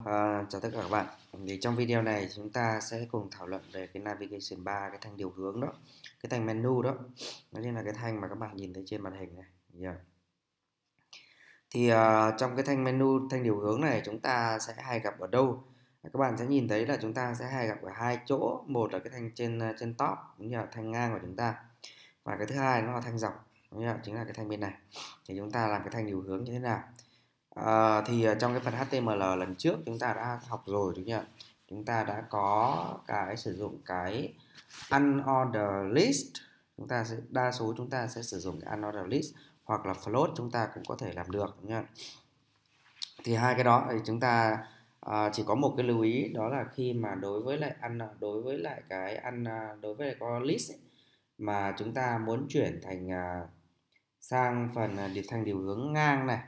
Chào tất cả các bạn. Thì trong video này chúng ta sẽ cùng thảo luận về cái navigation bar, cái thanh điều hướng đó, cái thanh menu đó. Đó chính là cái thanh mà các bạn nhìn thấy trên màn hình này. Yeah. Thì trong cái thanh menu, thanh điều hướng này chúng ta sẽ hay gặp ở đâu? Các bạn sẽ nhìn thấy là chúng ta sẽ hay gặp ở hai chỗ. Một là cái thanh trên top, cũng như là thanh ngang của chúng ta. Và cái thứ hai nó là thanh dọc, chính là cái thanh bên này. Thì chúng ta làm cái thanh điều hướng như thế nào? Trong cái phần HTML lần trước chúng ta đã học rồi đúng không? Chúng ta đã có cái sử dụng cái unordered list. Đa số chúng ta sẽ sử dụng cái unordered list, hoặc là float chúng ta cũng có thể làm được đúng không? Thì hai cái đó thì chúng ta chỉ có một cái lưu ý, đó là khi mà đối với lại cái list ấy, mà chúng ta muốn chuyển thành sang phần thành điều hướng ngang này,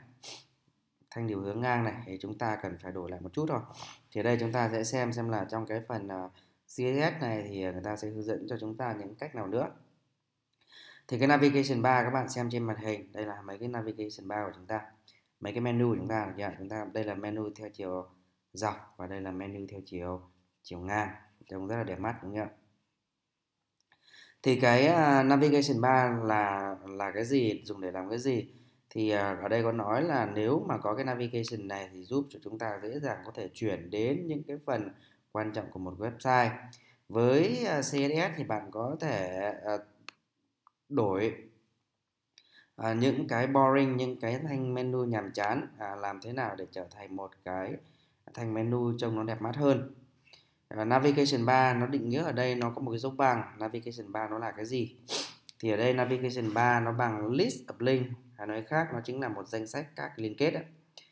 thì chúng ta cần phải đổi lại một chút thôi. Thì đây chúng ta sẽ xem là trong cái phần CSS này thì người ta sẽ hướng dẫn cho chúng ta những cách nào nữa. Thì cái navigation bar các bạn xem trên màn hình, đây là mấy cái navigation bar của chúng ta, mấy cái menu của chúng ta đây là menu theo chiều dọc và đây là menu theo chiều ngang, trông rất là đẹp mắt đúng không ạ? Thì cái navigation bar là cái gì, dùng để làm cái gì? Thì ở đây có nói là nếu mà có cái navigation này thì giúp cho chúng ta dễ dàng có thể chuyển đến những cái phần quan trọng của một website. Với CSS thì bạn có thể đổi những cái boring, những cái thanh menu nhàm chán, làm thế nào để trở thành một cái thanh menu trông nó đẹp mắt hơn. Navigation bar nó định nghĩa ở đây nó có một cái dấu bằng. Navigation bar nó là cái gì? Thì ở đây navigation bar nó bằng list of link, hay nói khác nó chính là một danh sách các liên kết đó.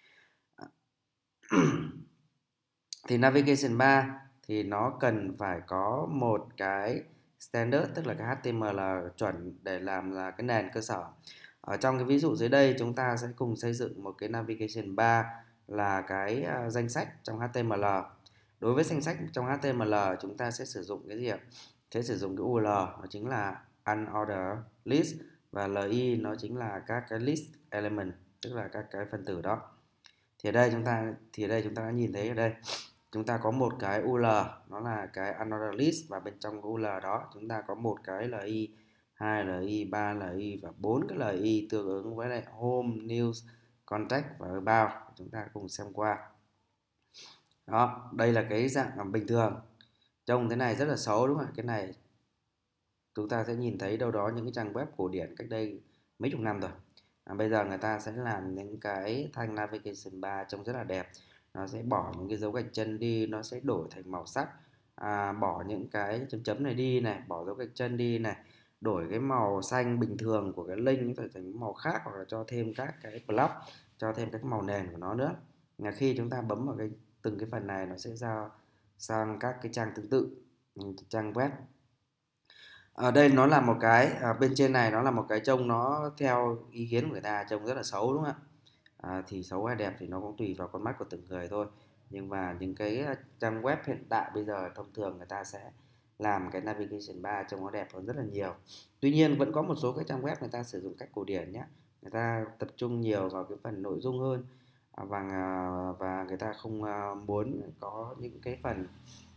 Thì navigation bar thì nó cần phải có một cái standard, tức là cái HTML chuẩn để làm là cái nền cơ sở. Ở trong cái ví dụ dưới đây chúng ta sẽ cùng xây dựng một cái navigation bar là cái danh sách trong HTML. Đối với danh sách trong HTML chúng ta sẽ sử dụng cái gì ạ? Sẽ sử dụng cái URL, nó chính là unordered list, và li nó chính là các cái list element, tức là các cái phần tử đó. Thì ở đây chúng ta đã nhìn thấy ở đây chúng ta có một cái URL, nó là cái unordered list, và bên trong cái URL đó chúng ta có một cái li, 2 li, 3 li và 4 cái li tương ứng với lại home, news, contact và about. Chúng ta cùng xem qua. Đó, đây là cái dạng bình thường. Trông thế này rất là xấu đúng không ạ? Cái này chúng ta sẽ nhìn thấy đâu đó những cái trang web cổ điển cách đây mấy chục năm rồi. Bây giờ người ta sẽ làm những cái thanh navigation bar trông rất là đẹp. Nó sẽ bỏ những cái dấu gạch chân đi, nó sẽ đổi thành màu sắc, bỏ những cái chấm chấm này đi này, bỏ dấu gạch chân đi này, đổi cái màu xanh bình thường của cái link thành màu khác, hoặc là cho thêm các cái block, cho thêm các màu nền của nó nữa. Là khi chúng ta bấm vào từng cái phần này, nó sẽ sang các cái trang tương tự, trang web. Ở đây nó là một cái, bên trên này nó là một cái trông nó theo ý kiến của người ta trông rất là xấu đúng không ạ? Thì xấu hay đẹp thì nó cũng tùy vào con mắt của từng người thôi. Nhưng mà những cái trang web hiện tại bây giờ thông thường người ta sẽ làm cái navigation bar trông nó đẹp hơn rất là nhiều. Tuy nhiên vẫn có một số cái trang web người ta sử dụng cách cổ điển nhé. Người ta tập trung nhiều vào cái phần nội dung hơn, và người ta không muốn có những cái phần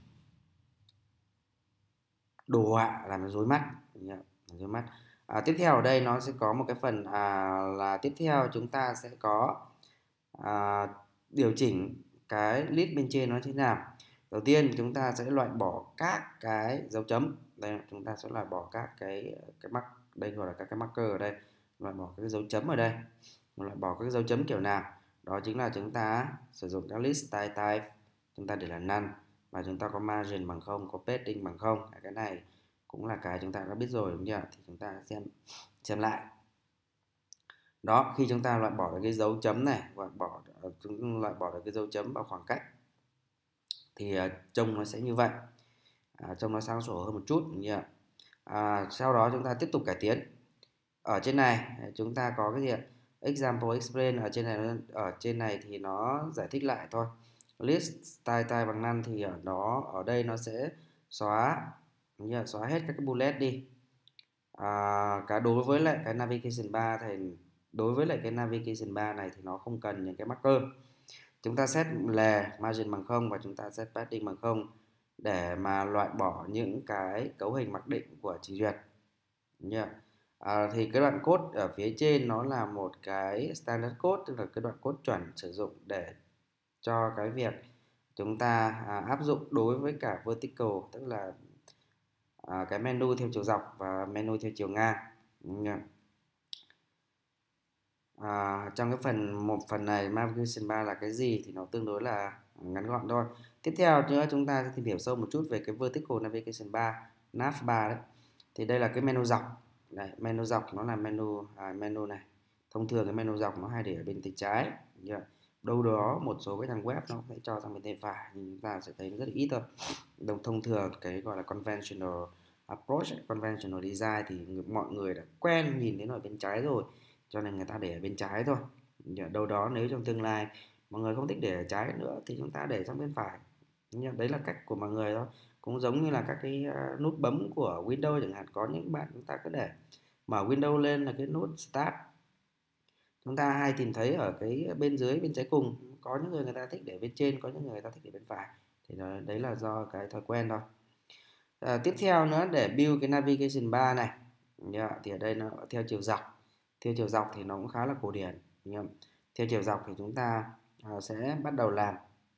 đồ họa làm nó rối mắt. Tiếp theo ở đây nó sẽ có một cái phần là tiếp theo chúng ta sẽ có điều chỉnh cái list bên trên nó thế nào. Đầu tiên chúng ta sẽ loại bỏ các cái dấu chấm. Đây, chúng ta sẽ loại bỏ các cái mark, đây gọi là các cái marker ở đây, loại bỏ các cái dấu chấm ở đây. Loại bỏ các cái dấu chấm kiểu nào? Đó chính là chúng ta sử dụng các list style type, chúng ta để là none, và chúng ta có margin bằng 0, có padding bằng 0. Cái này cũng là cái chúng ta đã biết rồi đúng chưa? Thì chúng ta xem lại. Đó, khi chúng ta loại bỏ được cái dấu chấm này, loại bỏ được cái dấu chấm vào khoảng cách, thì trông nó sẽ như vậy, trông nó sáng sủa hơn một chút đúng chưa? Sau đó chúng ta tiếp tục cải tiến. Ở trên này chúng ta có cái gì ạ? Example explain. Ở trên này thì nó giải thích lại thôi. List style type bằng none thì ở đây nó sẽ xóa hết các cái bullet đi. Đối với lại cái navigation bar này thì nó không cần những cái marker. Chúng ta set lề margin bằng 0 và chúng ta set padding bằng 0 để mà loại bỏ những cái cấu hình mặc định của trình duyệt. Thì cái đoạn code ở phía trên nó là một cái standard code, tức là cái đoạn code chuẩn sử dụng để cho cái việc chúng ta áp dụng đối với cả vertical, tức là cái menu theo chiều dọc và menu theo chiều ngang. Trong cái phần này navigation bar là cái gì thì nó tương đối là ngắn gọn thôi. Tiếp theo nữa chúng ta sẽ tìm hiểu sâu một chút về cái vertical navigation bar, nav bar đấy. Thì đây là cái menu dọc. Đây, menu dọc nó là menu này. Thông thường cái menu dọc nó hay để ở bên tay trái. Đâu đó một số cái trang web nó sẽ cho sang bên tay phải, nhưng chúng ta sẽ thấy nó rất là ít thôi. Thông thường cái gọi là conventional approach, conventional design thì mọi người đã quen nhìn thấy nó ở bên trái rồi, cho nên người ta để ở bên trái thôi. Đâu đó nếu trong tương lai mọi người không thích để ở trái nữa thì chúng ta để sang bên phải. Đấy là cách của mọi người thôi. Cũng giống như là các cái nút bấm của Windows chẳng hạn, có những bạn chúng ta cứ để mở Windows lên là cái nút Start, chúng ta hay tìm thấy ở cái bên dưới bên trái cùng. Có những người ta thích để bên trên, có những người ta thích để bên phải, thì đấy là do cái thói quen thôi. Tiếp theo nữa, để build cái navigation bar này thì ở đây nó theo chiều dọc. Theo chiều dọc thì nó cũng khá là cổ điển. Theo chiều dọc thì chúng ta sẽ bắt đầu làm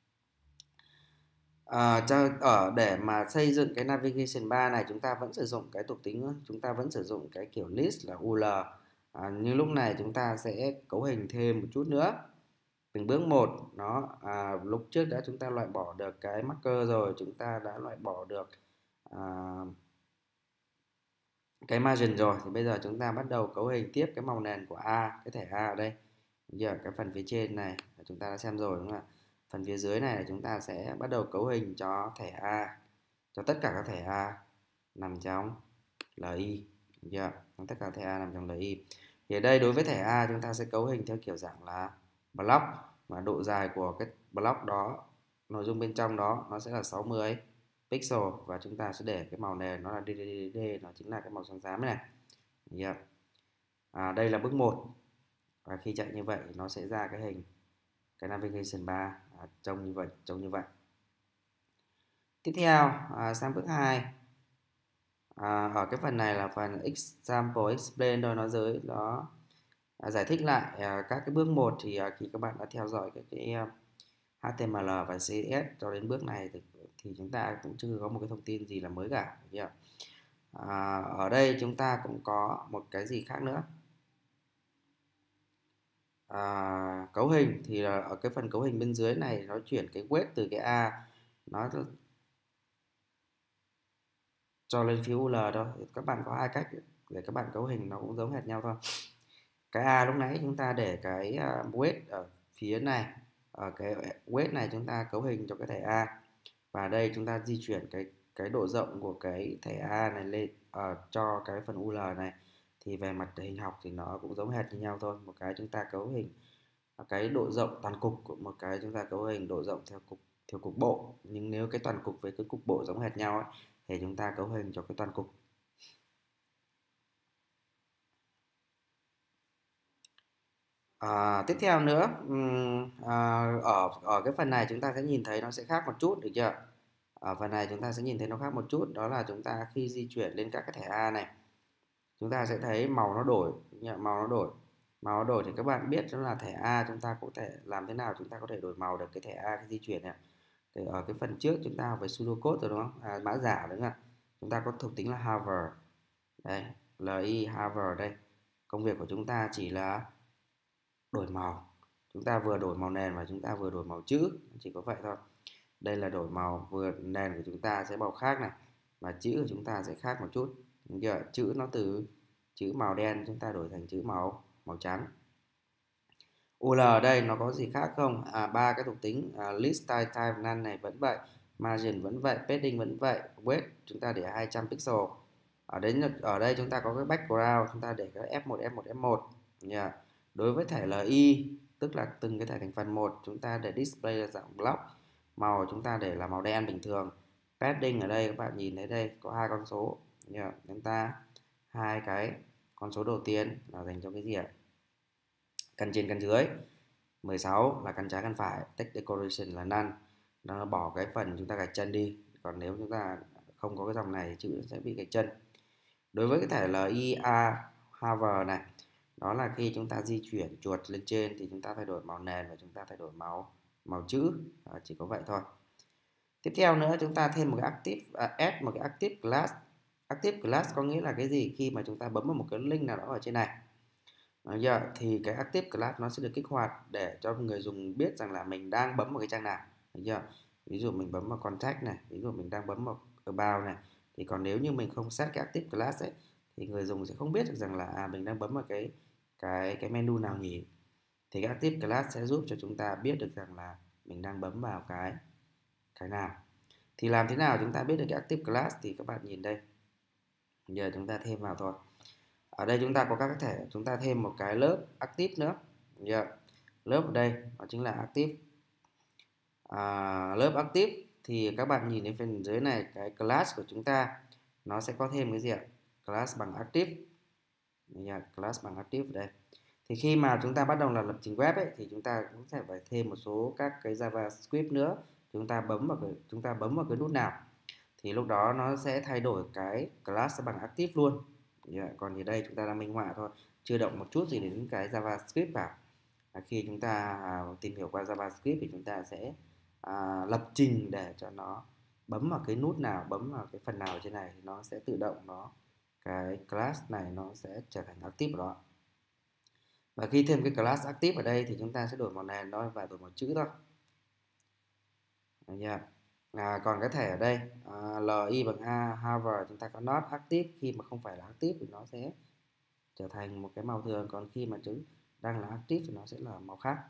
để mà xây dựng cái navigation bar này, chúng ta vẫn sử dụng cái thuộc tính, chúng ta vẫn sử dụng cái kiểu list là UL. Nhưng lúc này chúng ta sẽ cấu hình thêm một chút nữa, từng bước một. Lúc trước đã chúng ta loại bỏ được cái marker rồi, chúng ta đã loại bỏ được cái margin rồi, thì bây giờ chúng ta bắt đầu cấu hình tiếp cái màu nền của A, cái thẻ A ở đây. Giờ cái phần phía trên này chúng ta đã xem rồi đúng không ạ? Phần phía dưới này chúng ta sẽ bắt đầu cấu hình cho thẻ A, cho tất cả các thẻ A nằm trong LI. Tất cả thẻ A nằm trong LI. Thì ở đây đối với thẻ A chúng ta sẽ cấu hình theo kiểu dạng là block, và độ dài của cái block đó, nội dung bên trong đó nó sẽ là 60 pixel, và chúng ta sẽ để cái màu nền nó là DDD, nó chính là cái màu xám xám này. Đây là bước 1. Và khi chạy như vậy nó sẽ ra cái hình cái navigation bar trông như vậy. Tiếp theo sang bước 2. Ở cái phần này là phần example explain thôi, nó giải thích lại các cái bước 1. Thì khi các bạn đã theo dõi cái HTML và CSS cho đến bước này thì chúng ta cũng chưa có một cái thông tin gì là mới cả. Ở đây chúng ta cũng có một cái gì khác nữa. Cấu hình thì ở cái phần cấu hình bên dưới này nó chuyển cái weight từ cái A nó cho lên phía UL thôi. Các bạn có hai cách để các bạn cấu hình, nó cũng giống hệt nhau thôi. Cái A lúc nãy chúng ta để cái weight ở phía này, ở cái weight này chúng ta cấu hình cho cái thẻ A, và đây chúng ta di chuyển cái độ rộng của cái thẻ A này lên cho cái phần UL này. Thì về mặt hình học thì nó cũng giống hệt như nhau thôi. Một cái chúng ta cấu hình cái độ rộng toàn cục, một cái chúng ta cấu hình độ rộng theo cục bộ. Nhưng nếu cái toàn cục với cái cục bộ giống hệt nhau ấy, thì chúng ta cấu hình cho cái toàn cục. Tiếp theo nữa, ở cái phần này chúng ta sẽ nhìn thấy nó sẽ khác một chút, được chưa? Ở phần này chúng ta sẽ nhìn thấy nó khác một chút, đó là chúng ta khi di chuyển lên các cái thẻ A này, chúng ta sẽ thấy màu nó đổi. Màu nó đổi thì các bạn biết đó là thẻ A chúng ta có thể làm thế nào chúng ta có thể đổi màu được cái thẻ A khi di chuyển này. Thì ở cái phần trước chúng ta học về pseudocode rồi đúng không? Mã giả đúng không ạ? Chúng ta có thuộc tính là hover. Đây, li hover đây. Công việc của chúng ta chỉ là đổi màu. Chúng ta vừa đổi màu nền và chúng ta vừa đổi màu chữ, chỉ có vậy thôi. Đây là đổi màu, vừa nền của chúng ta sẽ màu khác này, và chữ của chúng ta sẽ khác một chút. Chữ nó từ chữ màu đen chúng ta đổi thành chữ màu trắng. UL ở đây nó có gì khác không? Ba cái thuộc tính list style type none này vẫn vậy, margin vẫn vậy, padding vẫn vậy, weight chúng ta để 200 pixel. Ở đây chúng ta có cái background, chúng ta để cái F1. Đối với thẻ LI, tức là từng cái thẻ thành phần một, chúng ta để display là dạng block, màu chúng ta để là màu đen bình thường. Padding ở đây các bạn nhìn thấy đây có hai con số. Chúng ta hai cái con số đầu tiên là dành cho cái gì ạ? Căn trên căn dưới. 16 là căn trái căn phải, text decoration là none, nó bỏ cái phần chúng ta gạch chân đi. Còn nếu chúng ta không có cái dòng này thì chữ sẽ bị gạch chân. Đối với cái thẻ LIA hover này, đó là khi chúng ta di chuyển chuột lên trên thì chúng ta thay đổi màu nền và chúng ta thay đổi màu chữ. Chỉ có vậy thôi. Tiếp theo nữa chúng ta thêm một cái add một cái active class. Active class có nghĩa là cái gì? Khi mà chúng ta bấm vào một cái link nào đó ở trên này, thì cái active class nó sẽ được kích hoạt để cho người dùng biết rằng là mình đang bấm vào cái trang nào. Được chưa? Ví dụ mình bấm vào contact này, ví dụ mình đang bấm vào about này, thì còn nếu như mình không set cái active class ấy thì người dùng sẽ không biết được rằng là mình đang bấm vào cái menu nào nhỉ. Thì cái active class sẽ giúp cho chúng ta biết được rằng là mình đang bấm vào cái nào. Thì làm thế nào chúng ta biết được cái active class thì các bạn nhìn đây. Giờ chúng ta thêm vào thôi. Ở đây chúng ta có các thẻ, chúng ta thêm một cái lớp active nữa. Lớp ở đây đó chính là active. Lớp active thì các bạn nhìn đến phần dưới này, cái class của chúng ta nó sẽ có thêm cái gì ạ? Class bằng active. Class bằng active ở đây. Thì khi mà chúng ta bắt đầu làm lập trình web ấy, thì chúng ta cũng sẽ phải thêm một số các cái JavaScript nữa. Chúng ta bấm vào cái nút nào thì lúc đó nó sẽ thay đổi cái class bằng active luôn. Còn thì đây chúng ta đang minh họa thôi, chưa động một chút gì đến cái JavaScript vào. Khi chúng ta tìm hiểu qua JavaScript thì chúng ta sẽ lập trình để cho nó bấm vào cái nút nào, bấm vào cái phần nào trên này thì nó sẽ tự động cái class này nó sẽ trở thành active đó. Và khi thêm cái class active ở đây thì chúng ta sẽ đổi màu nền thôi và đổi màu chữ thôi. Còn cái thẻ ở đây LI bằng A hover chúng ta có not active, khi mà không phải là active thì nó sẽ trở thành một cái màu thường, còn khi mà chữ đang là active thì nó sẽ là màu khác.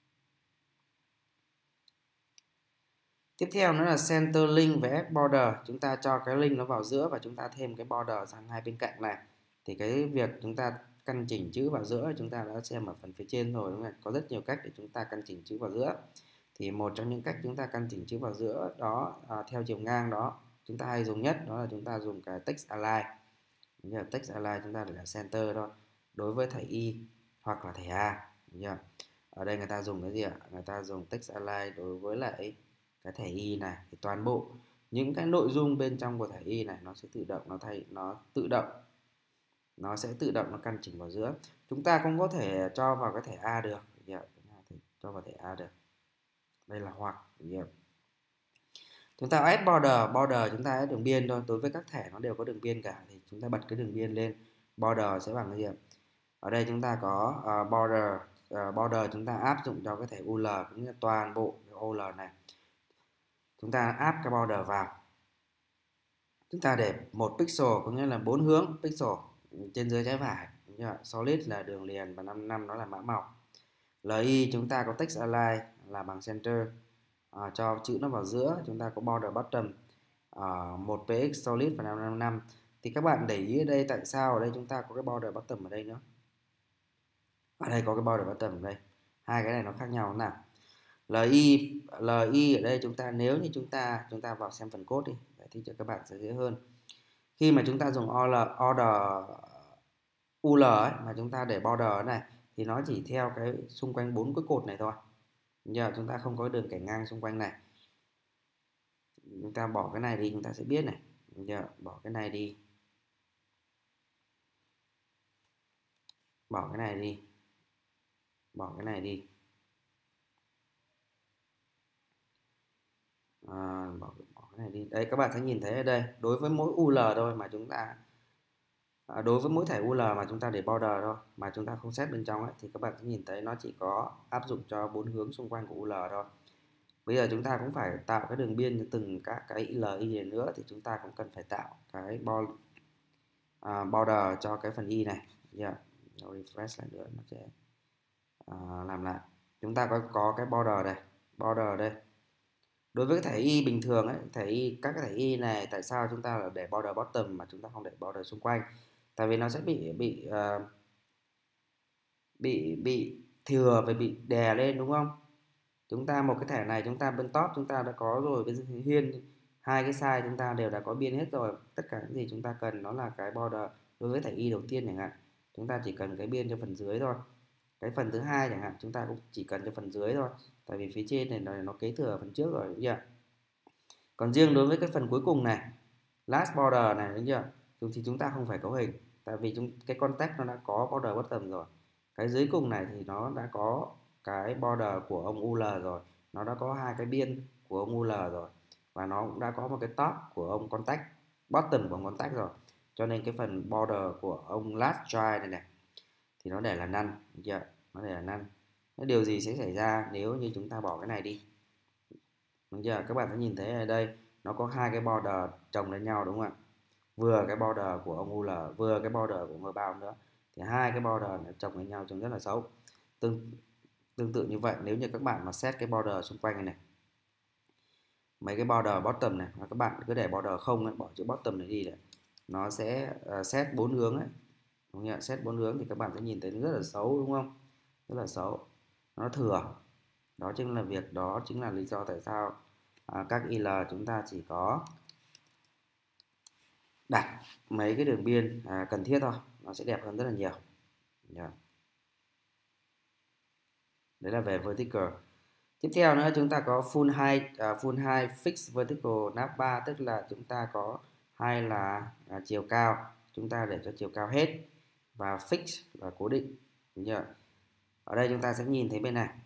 Tiếp theo nữa là center link với add border. Chúng ta cho cái link nó vào giữa và chúng ta thêm cái border sang hai bên cạnh này. Thì cái việc chúng ta căn chỉnh chữ vào giữa chúng ta đã xem ở phần phía trên rồi, đúng không? Có rất nhiều cách để chúng ta căn chỉnh chữ vào giữa. Thì một trong những cách chúng ta căn chỉnh chữ vào giữa đó theo chiều ngang đó chúng ta hay dùng nhất đó là chúng ta dùng cái text align. Text align chúng ta để là center thôi đối với thẻ Y hoặc là thẻ A. Ở đây người ta dùng cái gì ạ? Người ta dùng text align đối với lại cái thẻ Y này thì toàn bộ những cái nội dung bên trong của thẻ Y này nó sẽ tự động nó sẽ tự động nó căn chỉnh vào giữa. Chúng ta cũng có thể cho vào cái thẻ A được. Cho vào thẻ A được. Đây là hoặc. Chúng ta add border chúng ta add đường biên thôi. Đối với các thẻ nó đều có đường biên cả thì chúng ta bật cái đường biên lên. Border sẽ bằng cái gì? Ở đây chúng ta có border chúng ta áp dụng cho cái thẻ UL, cũng như toàn bộ cái UL này. Chúng ta áp cái border vào. Chúng ta để một pixel có nghĩa là 4 hướng pixel trên dưới trái phải. Solid là đường liền và 55 nó là mã màu. LI chúng ta có text align là bằng center, cho chữ nó vào giữa. Chúng ta có border bottom 1px solid và 555. Thì các bạn để ý ở đây tại sao ở đây chúng ta có cái border bottom ở đây nữa. Ở đây có cái border bottom ở đây. Hai cái này nó khác nhau nào. LI ở đây chúng ta nếu như chúng ta vào xem phần code đi, giải thích cho các bạn sẽ dễ hơn. Khi mà chúng ta dùng order UL ấy, mà chúng ta để border này thì nó chỉ theo cái xung quanh 4 cái cột này thôi. Giờ chúng ta không có đường kẻ ngang xung quanh này. Chúng ta bỏ cái này đi chúng ta sẽ biết này. Giờ bỏ cái này đi. Bỏ cái này đi. Bỏ cái này đi. Bỏ cái này đi. Đấy các bạn sẽ nhìn thấy ở đây, đối với mỗi UL thôi mà chúng ta đối với mỗi thẻ UL mà chúng ta để border thôi mà chúng ta không set bên trong ấy, thì các bạn sẽ nhìn thấy nó chỉ có áp dụng cho 4 hướng xung quanh của UL thôi. Bây giờ chúng ta cũng phải tạo cái đường biên cho từng các cái LI này nữa, thì chúng ta cũng cần phải tạo cái border cho cái phần Y này. Refresh lại nữa nó sẽ làm lại. Chúng ta có cái border đây. Đối với cái thẻ Y bình thường ấy, các cái thẻ Y này tại sao chúng ta là để border bottom mà chúng ta không để border xung quanh? Tại vì nó sẽ bị thừa và bị đè lên, đúng không? Chúng ta một cái thẻ này chúng ta bên top chúng ta đã có rồi, bên hiên hai cái side chúng ta đều đã có biên hết rồi. Tất cả những gì chúng ta cần nó là cái border. Đối với thẻ Y đầu tiên chẳng hạn, chúng ta chỉ cần cái biên cho phần dưới thôi. cái phần thứ hai chẳng hạn, chúng ta cũng chỉ cần cho phần dưới thôi, tại vì phía trên này nó kế thừa phần trước rồi, đúng chưa? Còn riêng đối với cái phần cuối cùng này, last border này, đúng chưa, thì chúng ta không phải cấu hình, tại vì cái context nó đã có border bottom rồi. Cái dưới cùng này thì nó đã có cái border của ông UL rồi, nó đã có hai cái biên của ông UL rồi, và nó cũng đã có một cái top của ông context, bottom của ông context rồi, cho nên cái phần border của ông last try này này thì nó để là none, được chưa? Nó để là none. Cái điều gì sẽ xảy ra nếu như chúng ta bỏ cái này đi, đúng chưa? Các bạn sẽ nhìn thấy ở đây nó có hai cái border chồng lên nhau, đúng không ạ? Vừa cái border của ông UL, vừa cái border của người bao nữa, thì hai cái border này chồng lên nhau trông rất là xấu. Tương tự như vậy, nếu như các bạn mà set cái border xung quanh này, mấy cái border bottom này, các bạn cứ để border không ấy, bỏ chữ bottom này đi này, nó sẽ set 4 hướng ấy, đúng không? Set 4 hướng thì các bạn sẽ nhìn thấy nó rất là xấu, đúng không? Rất là xấu, nó thừa. Đó chính là lý do tại sao các IL chúng ta chỉ có đặt mấy cái đường biên cần thiết thôi, nó sẽ đẹp hơn rất là nhiều. Yeah. Đấy là về vertical. Tiếp theo nữa chúng ta có full height fixed vertical nap 3, tức là chúng ta có hai là chiều cao, chúng ta để cho chiều cao hết, và fix là cố định, đúng chưa? Ở đây chúng ta sẽ nhìn thấy bên này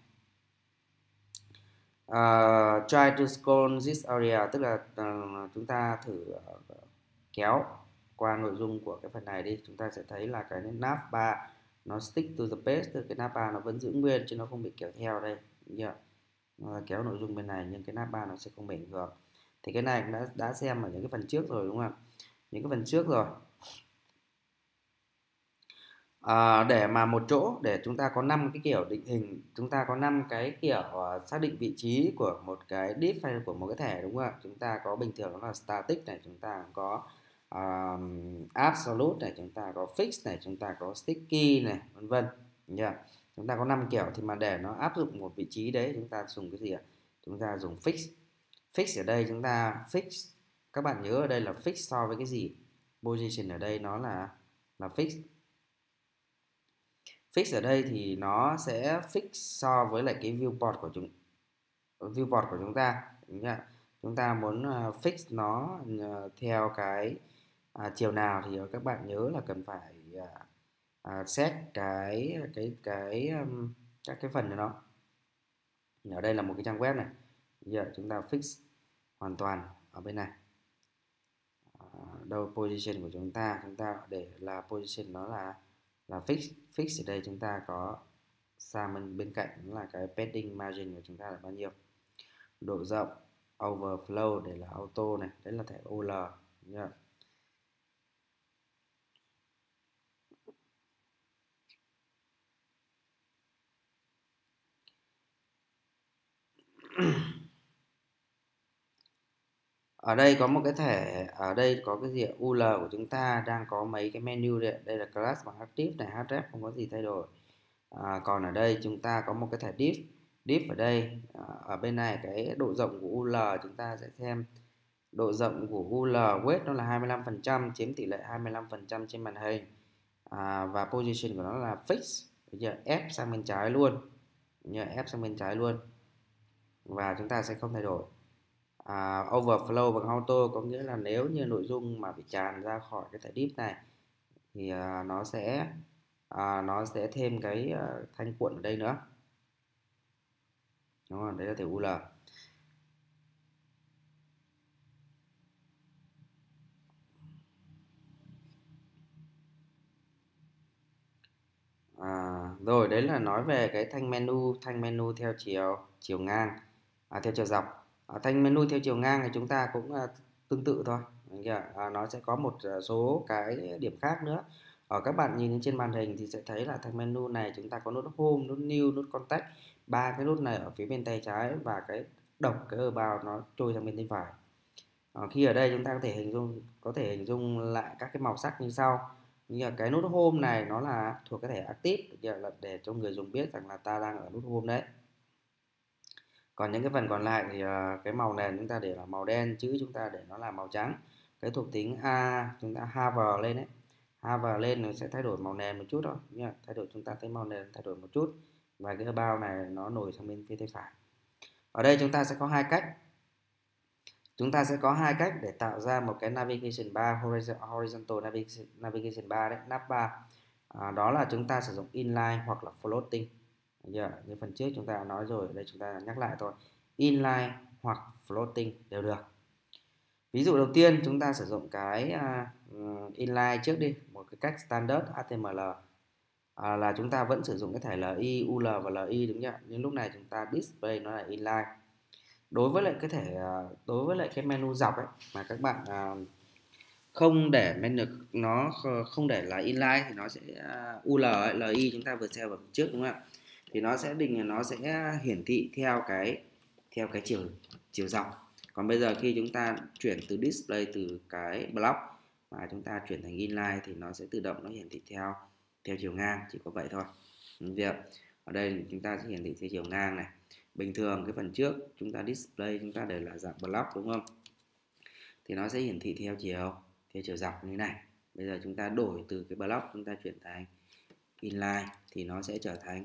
try to scroll this area, tức là chúng ta thử kéo qua nội dung của cái phần này đi, chúng ta sẽ thấy là cái nav3 nó stick to the page, tức cái nav3 nó vẫn giữ nguyên chứ nó không bị kéo theo đây, đúng chưa? Nó kéo nội dung bên này nhưng cái nav3 nó sẽ không bị ảnh hưởng. Thì cái này cũng đã xem ở những cái phần trước rồi, đúng không ạ? Những cái phần trước rồi. Để mà một chỗ để chúng ta có 5 cái kiểu định hình, chúng ta có 5 cái kiểu xác định vị trí của một cái div hay của một cái thẻ, đúng không ạ? Chúng ta có bình thường đó là static này, chúng ta có absolute này, chúng ta có fix này, chúng ta có sticky này, vân vân. Yeah. Chúng ta có 5 kiểu, thì mà để nó áp dụng một vị trí đấy chúng ta dùng cái gì ạ? Chúng ta dùng fix. Fix ở đây chúng ta fix, các bạn nhớ ở đây là fix so với cái gì? Position ở đây nó là fix. Fix ở đây thì nó sẽ fix so với lại cái viewport của chúng ta, đúng không? Chúng ta muốn fix nó theo cái chiều nào thì các bạn nhớ là cần phải set các cái phần của nó. Ở đây là một cái trang web này, giờ chúng ta fix hoàn toàn ở bên này. Đâu position của chúng ta để là position nó là fix ở đây chúng ta có sang bên cạnh là cái padding margin của chúng ta là bao nhiêu, độ rộng overflow để là auto này, đấy là thẻ OL nhá. Ở đây có một cái thẻ, ở đây có cái gì UL của chúng ta đang có mấy cái menu đây là class bằng active này, href không có gì thay đổi. Còn ở đây chúng ta có một cái thẻ div ở đây, ở bên này cái độ rộng của UL chúng ta sẽ xem độ rộng của UL weight nó là 25%, chiếm tỷ lệ 25% trên màn hình, và position của nó là fix, bây giờ ép sang bên trái luôn, ép sang bên trái luôn và chúng ta sẽ không thay đổi. Overflow bằng auto có nghĩa là nếu như nội dung mà bị tràn ra khỏi cái thẻ div này thì nó sẽ thêm cái thanh cuộn ở đây nữa, đúng không? Đấy là thẻ UL. Rồi đấy là nói về cái thanh menu theo chiều ngang, theo chiều dọc. Thanh menu theo chiều ngang thì chúng ta cũng tương tự thôi, nó sẽ có một số cái điểm khác nữa. Ở các bạn nhìn trên màn hình thì sẽ thấy là thanh menu này chúng ta có nút home, nút new, nút contact, ba cái nút này ở phía bên tay trái và cái about nó trôi sang bên tay phải. Khi ở đây chúng ta có thể hình dung lại các cái màu sắc như sau. Như là cái nút home này nó là thuộc cái thẻ active, là để cho người dùng biết rằng là ta đang ở nút home đấy. Còn những cái phần còn lại thì cái màu nền chúng ta để là màu đen, chữ chúng ta để nó là màu trắng. Cái thuộc tính A chúng ta hover lên đấy, hover lên nó sẽ thay đổi màu nền một chút thôi nha, thay đổi, chúng ta thấy màu nền thay đổi một chút và cái about này nó nổi sang bên phía tay phải. Ở đây chúng ta sẽ có hai cách. Chúng ta sẽ có hai cách để tạo ra một cái navigation bar, horizontal navigation bar đấy, nav bar. Đó là chúng ta sử dụng inline hoặc là floating. Như phần trước chúng ta nói rồi, đây chúng ta nhắc lại thôi. Inline hoặc floating đều được. Ví dụ đầu tiên chúng ta sử dụng cái inline trước đi, một cái cách standard HTML là chúng ta vẫn sử dụng cái thẻ li, ul và li đúng chưa? Nhưng lúc này chúng ta display nó là inline. Đối với lại cái thẻ đối với lại cái menu dọc ấy mà các bạn không để menu, nó không để là inline thì nó sẽ ul ấy, li chúng ta vừa xem vào trước đúng không ạ? Thì nó sẽ hiển thị theo cái chiều dọc. Còn bây giờ khi chúng ta chuyển từ display từ cái block mà chúng ta chuyển thành inline thì nó sẽ tự động nó hiển thị theo chiều ngang, chỉ có vậy thôi. Việc ở đây chúng ta sẽ hiển thị theo chiều ngang này. Bình thường cái phần trước chúng ta display chúng ta để là dạng block đúng không? Thì nó sẽ hiển thị theo chiều dọc như thế này. Bây giờ chúng ta đổi từ cái block chúng ta chuyển thành inline thì nó sẽ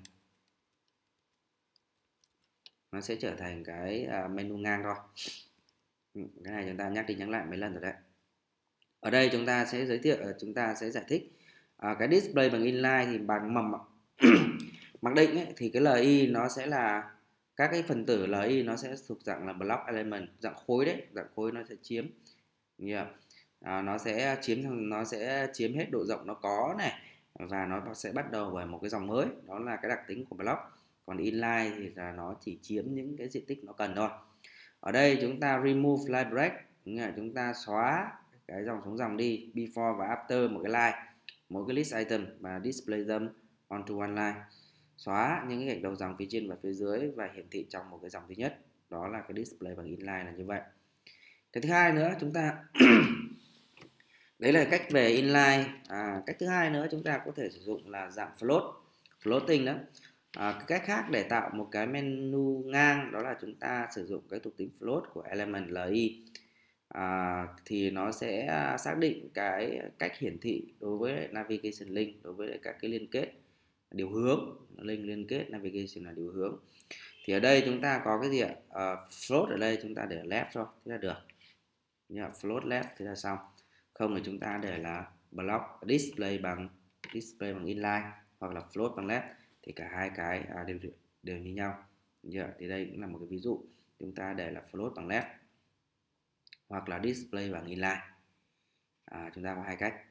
trở thành cái menu ngang thôi. Cái này chúng ta nhắc đi nhắc lại mấy lần rồi đấy. Ở đây chúng ta sẽ giải thích cái display bằng inline thì bằng mặc định ấy, thì cái li nó sẽ là các cái phần tử li nó sẽ thuộc dạng là block element, dạng khối đấy, dạng khối nó sẽ chiếm nó sẽ chiếm hết độ rộng nó có này, và nó sẽ bắt đầu bởi một cái dòng mới, đó là cái đặc tính của block. Còn inline thì là nó chỉ chiếm những cái diện tích nó cần thôi. Ở đây chúng ta remove line break, chúng ta xóa cái dòng xuống dòng đi, before và after một cái line, một cái list item và display them onto one line. Xóa những cái gạch đầu dòng phía trên và phía dưới và hiển thị trong một cái dòng duy nhất. Đó là cái display bằng inline là như vậy. Cái thứ hai nữa chúng ta đấy là cách về inline. Cách thứ hai nữa chúng ta có thể sử dụng là dạng floating đó. Cái cách khác để tạo một cái menu ngang đó là chúng ta sử dụng cái thuộc tính float của element li. Thì nó sẽ xác định cái cách hiển thị đối với navigation link, đối với các cái liên kết điều hướng. Link liên kết, navigation là điều hướng. Thì ở đây chúng ta có cái gì ạ? Float ở đây chúng ta để left thôi, thế là được. Float left thế là xong. Không thì chúng ta để là block display bằng inline hoặc là float bằng left, thì cả hai cái đều như nhau. Thì đây cũng là một cái ví dụ, chúng ta để là float bằng left hoặc là display bằng inline. Chúng ta có hai cách.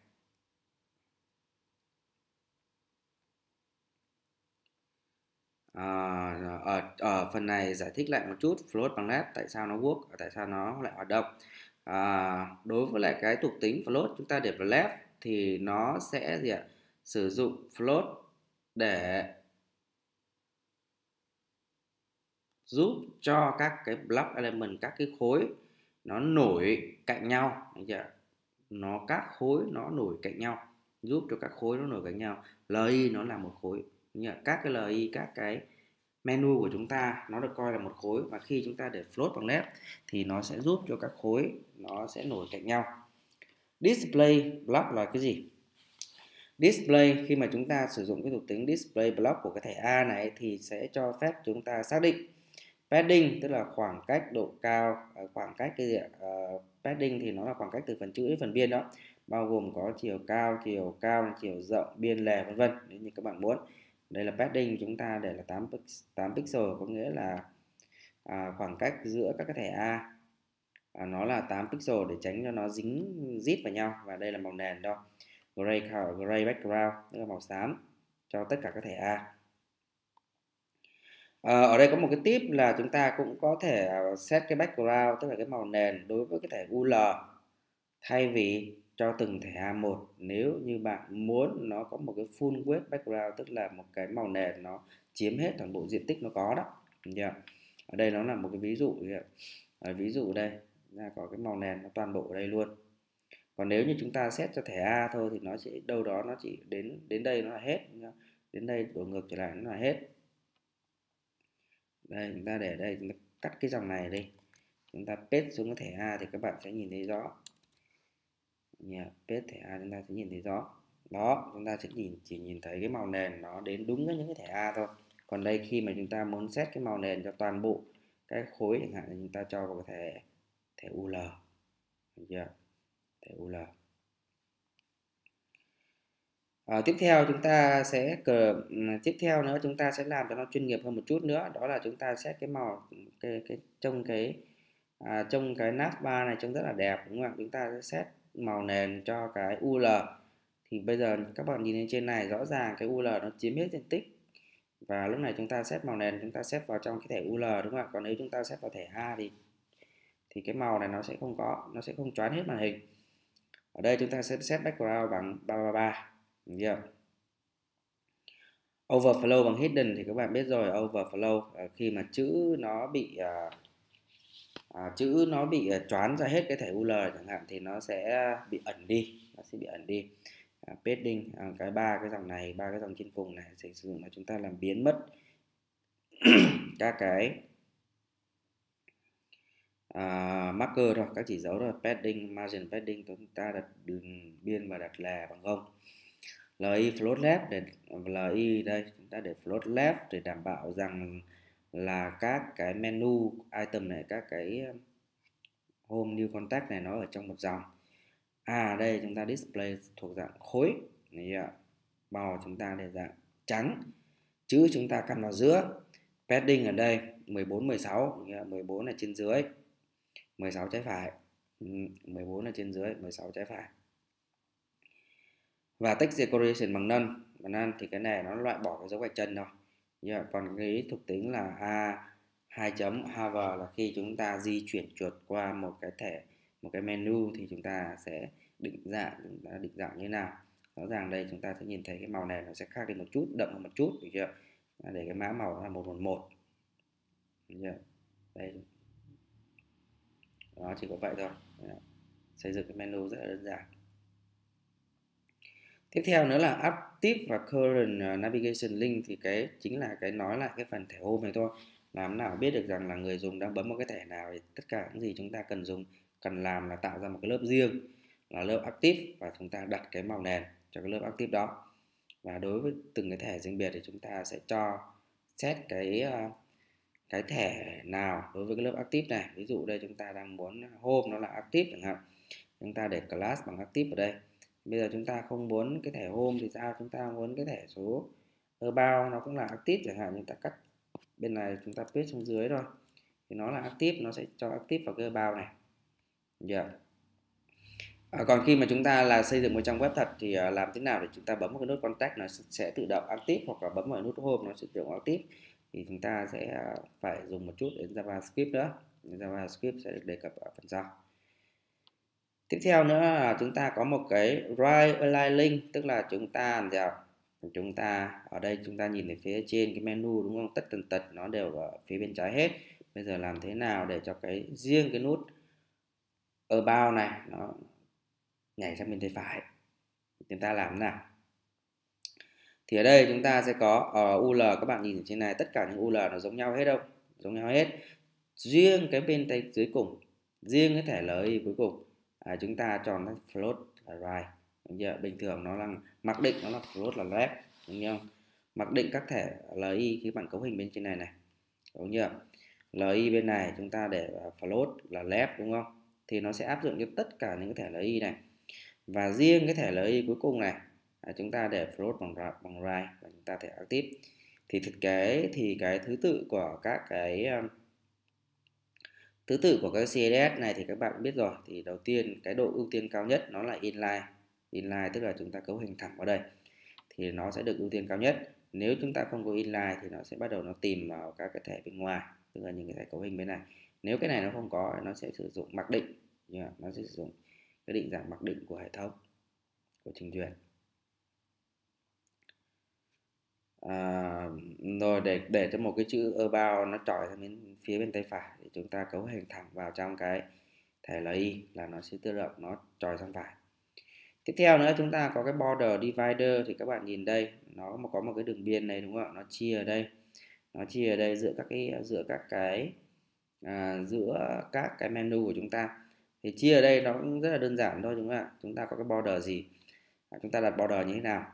Ở phần này giải thích lại một chút float bằng left tại sao nó work, tại sao nó lại hoạt động. Đối với lại cái thuộc tính float chúng ta để vào left thì nó sẽ sử dụng float để giúp cho các cái block element, các cái khối nó nổi cạnh nhau, các khối nó nổi cạnh nhau, giúp cho các khối nó nổi cạnh nhau. Li nó là một khối, các cái li, các cái menu của chúng ta nó được coi là một khối, và khi chúng ta để float bằng left thì nó sẽ giúp cho các khối nó sẽ nổi cạnh nhau. Display block là cái gì? Display, khi mà chúng ta sử dụng cái thuộc tính display block của cái thẻ A này thì sẽ cho phép chúng ta xác định padding, tức là khoảng cách độ cao, khoảng cách cái gì ạ? Padding thì nó là khoảng cách từ phần chữ đến phần biên đó, bao gồm có chiều cao, chiều rộng, biên lề vân vân, nếu như các bạn muốn. Đây là padding, chúng ta để là 8 pixel, có nghĩa là khoảng cách giữa các cái thẻ A nó là 8 pixel để tránh cho nó dính zip vào nhau. Và đây là màu nền đó, gray background, tức là màu xám cho tất cả các thẻ A. Ở đây có một cái tip là chúng ta cũng có thể set cái background, tức là cái màu nền đối với cái thẻ UL thay vì cho từng thẻ A1, nếu như bạn muốn nó có một cái full width background, tức là một cái màu nền nó chiếm hết toàn bộ diện tích nó có đó. Ở đây nó là một cái ví dụ. Ví dụ đây là có cái màu nền nó toàn bộ ở đây luôn. Còn nếu như chúng ta set cho thẻ A thôi thì nó sẽ đâu đó nó chỉ đến đây nó là hết, đến đây đổ ngược trở lại nó là hết. Đây chúng ta để đây, chúng ta cắt cái dòng này đi, chúng ta paste xuống cái thẻ A thì các bạn sẽ nhìn thấy rõ. Paste thẻ A chúng ta sẽ nhìn thấy rõ. Đó, chúng ta sẽ chỉ nhìn thấy cái màu nền nó đến đúng với những cái thẻ A thôi. Còn đây khi mà chúng ta muốn set cái màu nền cho toàn bộ cái khối chẳng hạn, thì chúng ta cho vào cái thẻ UL, được chưa? Thẻ UL. Tiếp theo chúng ta sẽ tiếp theo nữa chúng ta sẽ làm cho nó chuyên nghiệp hơn một chút nữa, đó là chúng ta set cái màu trong cái navbar này trông rất là đẹp, đúng không ạ? Chúng ta sẽ set màu nền cho cái UL. Thì bây giờ các bạn nhìn lên trên này, rõ ràng cái UL nó chiếm hết diện tích, và lúc này chúng ta set màu nền, chúng ta set vào trong cái thẻ UL, đúng không ạ? Còn nếu chúng ta set vào thẻ A thì cái màu này nó sẽ không choáng hết màn hình. Ở đây chúng ta sẽ set background bằng 333, được chưa? Overflow bằng hidden thì các bạn biết rồi. Overflow khi mà chữ nó bị choán ra hết cái thẻ UL chẳng hạn thì nó sẽ bị ẩn đi. Padding, ba cái dòng trên cùng này sẽ sử dụng là chúng ta làm biến mất các cái marker thôi, các chỉ dấu rồi. Padding, margin padding chúng ta đặt biên và đặt là bằng 0. LI float left để LI đây chúng ta để float left để đảm bảo rằng là các cái menu item này, các cái home new contact này nó ở trong một dòng. Đây chúng ta display thuộc dạng khối này, màu chúng ta để dạng trắng, chữ chúng ta căn vào giữa. Padding ở đây 14 16, 14 là trên dưới, 16 trái phải, 14 là trên dưới, 16 trái phải. Và text decoration bằng none thì cái này nó loại bỏ cái dấu gạch chân thôi. Còn cái thuộc tính là hai chấm hover là khi chúng ta di chuyển chuột qua một cái menu thì chúng ta sẽ định dạng như thế nào. Rõ ràng đây chúng ta sẽ nhìn thấy cái màu này nó sẽ khác đi một chút, đậm hơn một chút, được chưa? Để cái mã màu là 111, được chưa? Đây, nó chỉ có vậy thôi. Xây dựng cái menu rất là đơn giản. Tiếp theo nữa là Active và Current Navigation Link, thì cái chính là cái nói lại cái phần thẻ home này thôi. Làm nào biết được rằng là người dùng đang bấm vào cái thẻ nào, thì tất cả những gì chúng ta cần làm là tạo ra một cái lớp riêng là lớp Active, và chúng ta đặt cái màu nền cho cái lớp Active đó. Và đối với từng cái thẻ riêng biệt thì chúng ta sẽ cho set cái thẻ nào đối với cái lớp Active này. Ví dụ đây chúng ta đang muốn home nó là Active chẳng hạn, chúng ta để class bằng Active ở đây. Bây giờ chúng ta không muốn cái thẻ home thì sao? Chúng ta muốn cái thẻ số about nó cũng là active chẳng hạn, chúng ta cắt bên này, chúng ta paste xuống dưới thôi thì nó là active, nó sẽ cho active vào cái about này. Còn khi mà chúng ta là xây dựng một trang web thật thì làm thế nào để chúng ta bấm vào cái nút contact nó sẽ tự động active, hoặc là bấm vào nút home nó sẽ tự động active, thì chúng ta sẽ phải dùng một chút đến JavaScript nữa. JavaScript sẽ được đề cập ở phần sau. Tiếp theo nữa là chúng ta có một cái right align link, tức là chúng ta ở đây chúng ta nhìn thấy phía trên cái menu, đúng không? Tất tần tật nó đều ở phía bên trái hết. Bây giờ làm thế nào để cho riêng cái nút about này nó nhảy sang bên tay phải, chúng ta làm thế nào? Thì ở đây chúng ta sẽ có UL, các bạn nhìn ở trên này tất cả những UL nó giống nhau hết đâu, giống nhau hết. Riêng cái bên tay dưới cùng, riêng cái thẻ LI cuối cùng chúng ta chọn cái float là right. Bình thường nó là mặc định nó là float là left, đúng không? Mặc định các thẻ LI khi bạn cấu hình bên trên này đúng chưa? LI bên này chúng ta để float là left, đúng không? Thì nó sẽ áp dụng cho tất cả những cái thẻ LI này. Và riêng cái thẻ LI cuối cùng này chúng ta để float bằng right và chúng ta thẻ active. Thì thực tế thì cái thứ tự của các CSS này thì các bạn biết rồi. Thì đầu tiên cái độ ưu tiên cao nhất nó là inline, tức là chúng ta cấu hình thẳng vào đây thì nó sẽ được ưu tiên cao nhất. Nếu chúng ta không có inline thì nó sẽ bắt đầu nó tìm vào các cái thẻ bên ngoài, tức là những cái thẻ cấu hình bên này. Nếu cái này nó không có, nó sẽ sử dụng mặc định, nó sẽ sử dụng cái định dạng mặc định của hệ thống, của trình duyệt. Rồi để cho một cái chữ about nó chọi sang phía bên tay phải thì chúng ta cấu hình thẳng vào trong cái thẻ LI là nó sẽ tự động nó chọi sang phải. Tiếp theo nữa chúng ta có cái border divider, thì các bạn nhìn đây nó có một cái đường biên này, đúng không ạ? Nó chia ở đây giữa các cái menu của chúng ta. Thì chia ở đây nó cũng rất là đơn giản thôi, đúng không ạ? Chúng ta có cái border gì? Chúng ta đặt border như thế nào?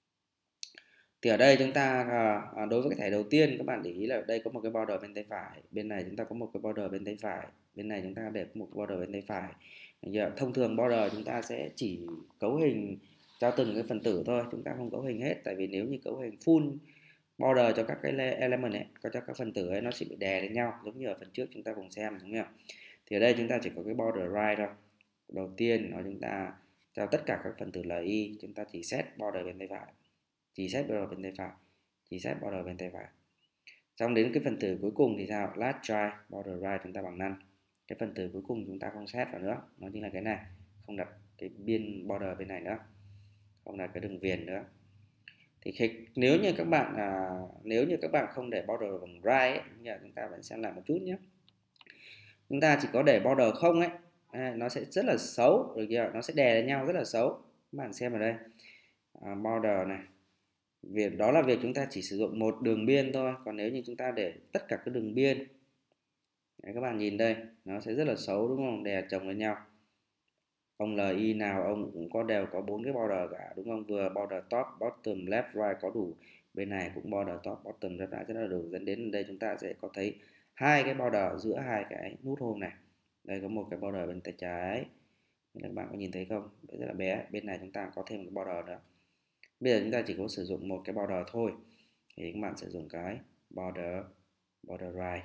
Thì ở đây chúng ta đối với cái thẻ đầu tiên, các bạn để ý là ở đây có một cái border bên tay phải, bên này chúng ta có một cái border bên tay phải, bên này chúng ta để một cái border bên tay phải. Thông thường border chúng ta sẽ chỉ cấu hình cho từng cái phần tử thôi, chúng ta không cấu hình hết, tại vì nếu như cấu hình full border cho các cái element ấy, cho các phần tử ấy, nó sẽ bị đè lên nhau, giống như ở phần trước chúng ta cùng xem, đúng không? Thì ở đây chúng ta chỉ có cái border right thôi. Đầu tiên là chúng ta cho tất cả các phần tử li, chúng ta chỉ set border bên tay phải, chỉ set border bên tay phải, chỉ set border bên tay phải. Xong đến cái phần tử cuối cùng thì sao? Last try border right chúng ta bằng none. Cái phần tử cuối cùng chúng ta không set vào nữa, nó chính là cái này, không đặt cái biên border bên này nữa, không đặt cái đường viền nữa. Thì nếu như các bạn không để border bằng right ấy, chúng ta vẫn xem lại một chút nhé. Chúng ta chỉ có để border không ấy, nó sẽ rất là xấu, được chưa? Nó sẽ đè lên nhau rất là xấu. Các bạn xem ở đây, border này, đó là việc chúng ta chỉ sử dụng một đường biên thôi. Còn nếu như chúng ta để tất cả các đường biên, đấy, các bạn nhìn đây, nó sẽ rất là xấu, đúng không? Đè chồng lên nhau. Ông li nào ông cũng đều có 4 cái border cả, đúng không? Vừa border top, bottom, left, right có đủ, bên này cũng border top, bottom, left, right rất là đủ. Dẫn đến đây chúng ta sẽ có thấy hai cái border giữa hai cái nút home này. Đây có một cái border bên tay trái, các bạn có nhìn thấy không? Rất là bé. Bên này chúng ta có thêm một cái border nữa. Bây giờ chúng ta chỉ có sử dụng một cái border thôi, thì các bạn sử dụng cái border right,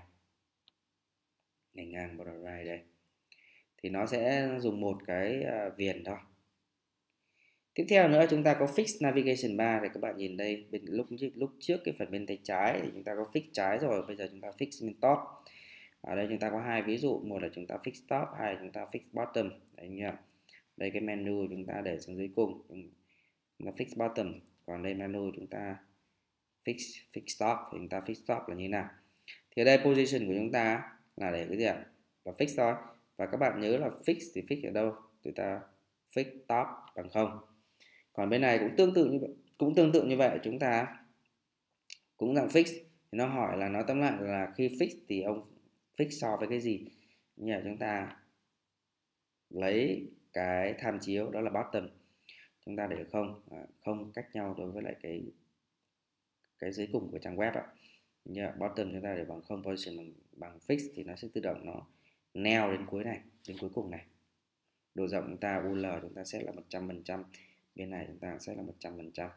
ngành ngang border right đây, thì nó sẽ dùng một cái viền thôi. Tiếp theo nữa chúng ta có fix navigation bar, thì các bạn nhìn đây, lúc trước cái phần bên tay trái thì chúng ta có fix trái rồi, bây giờ chúng ta fix bên top. Ở đây chúng ta có hai ví dụ, một là chúng ta fix top, hai là chúng ta fix bottom. Đấy nhỉ? Đây cái menu chúng ta để xuống dưới cùng, chúng ta fix bottom, còn đây menu chúng ta fix top, thì chúng ta fix top là như thế nào? Thì ở đây position của chúng ta là để cái gì ạ? Là fix thôi. Và các bạn nhớ là fix thì fix ở đâu? Chúng ta fix top bằng 0. Còn bên này cũng tương tự như vậy, chúng ta cũng dạng fix. Thì nó hỏi là, nó tóm lại là khi fix thì ông fix so với cái gì? Như là chúng ta lấy cái tham chiếu đó là bottom, chúng ta để không cách nhau đối với lại cái dưới cùng của trang web ạ. Bottom chúng ta để bằng 0, position bằng fix, thì nó sẽ tự động nó neo đến cuối này, đến cuối cùng này. Độ rộng chúng ta UL chúng ta set là 100%, bên này chúng ta set là 100%.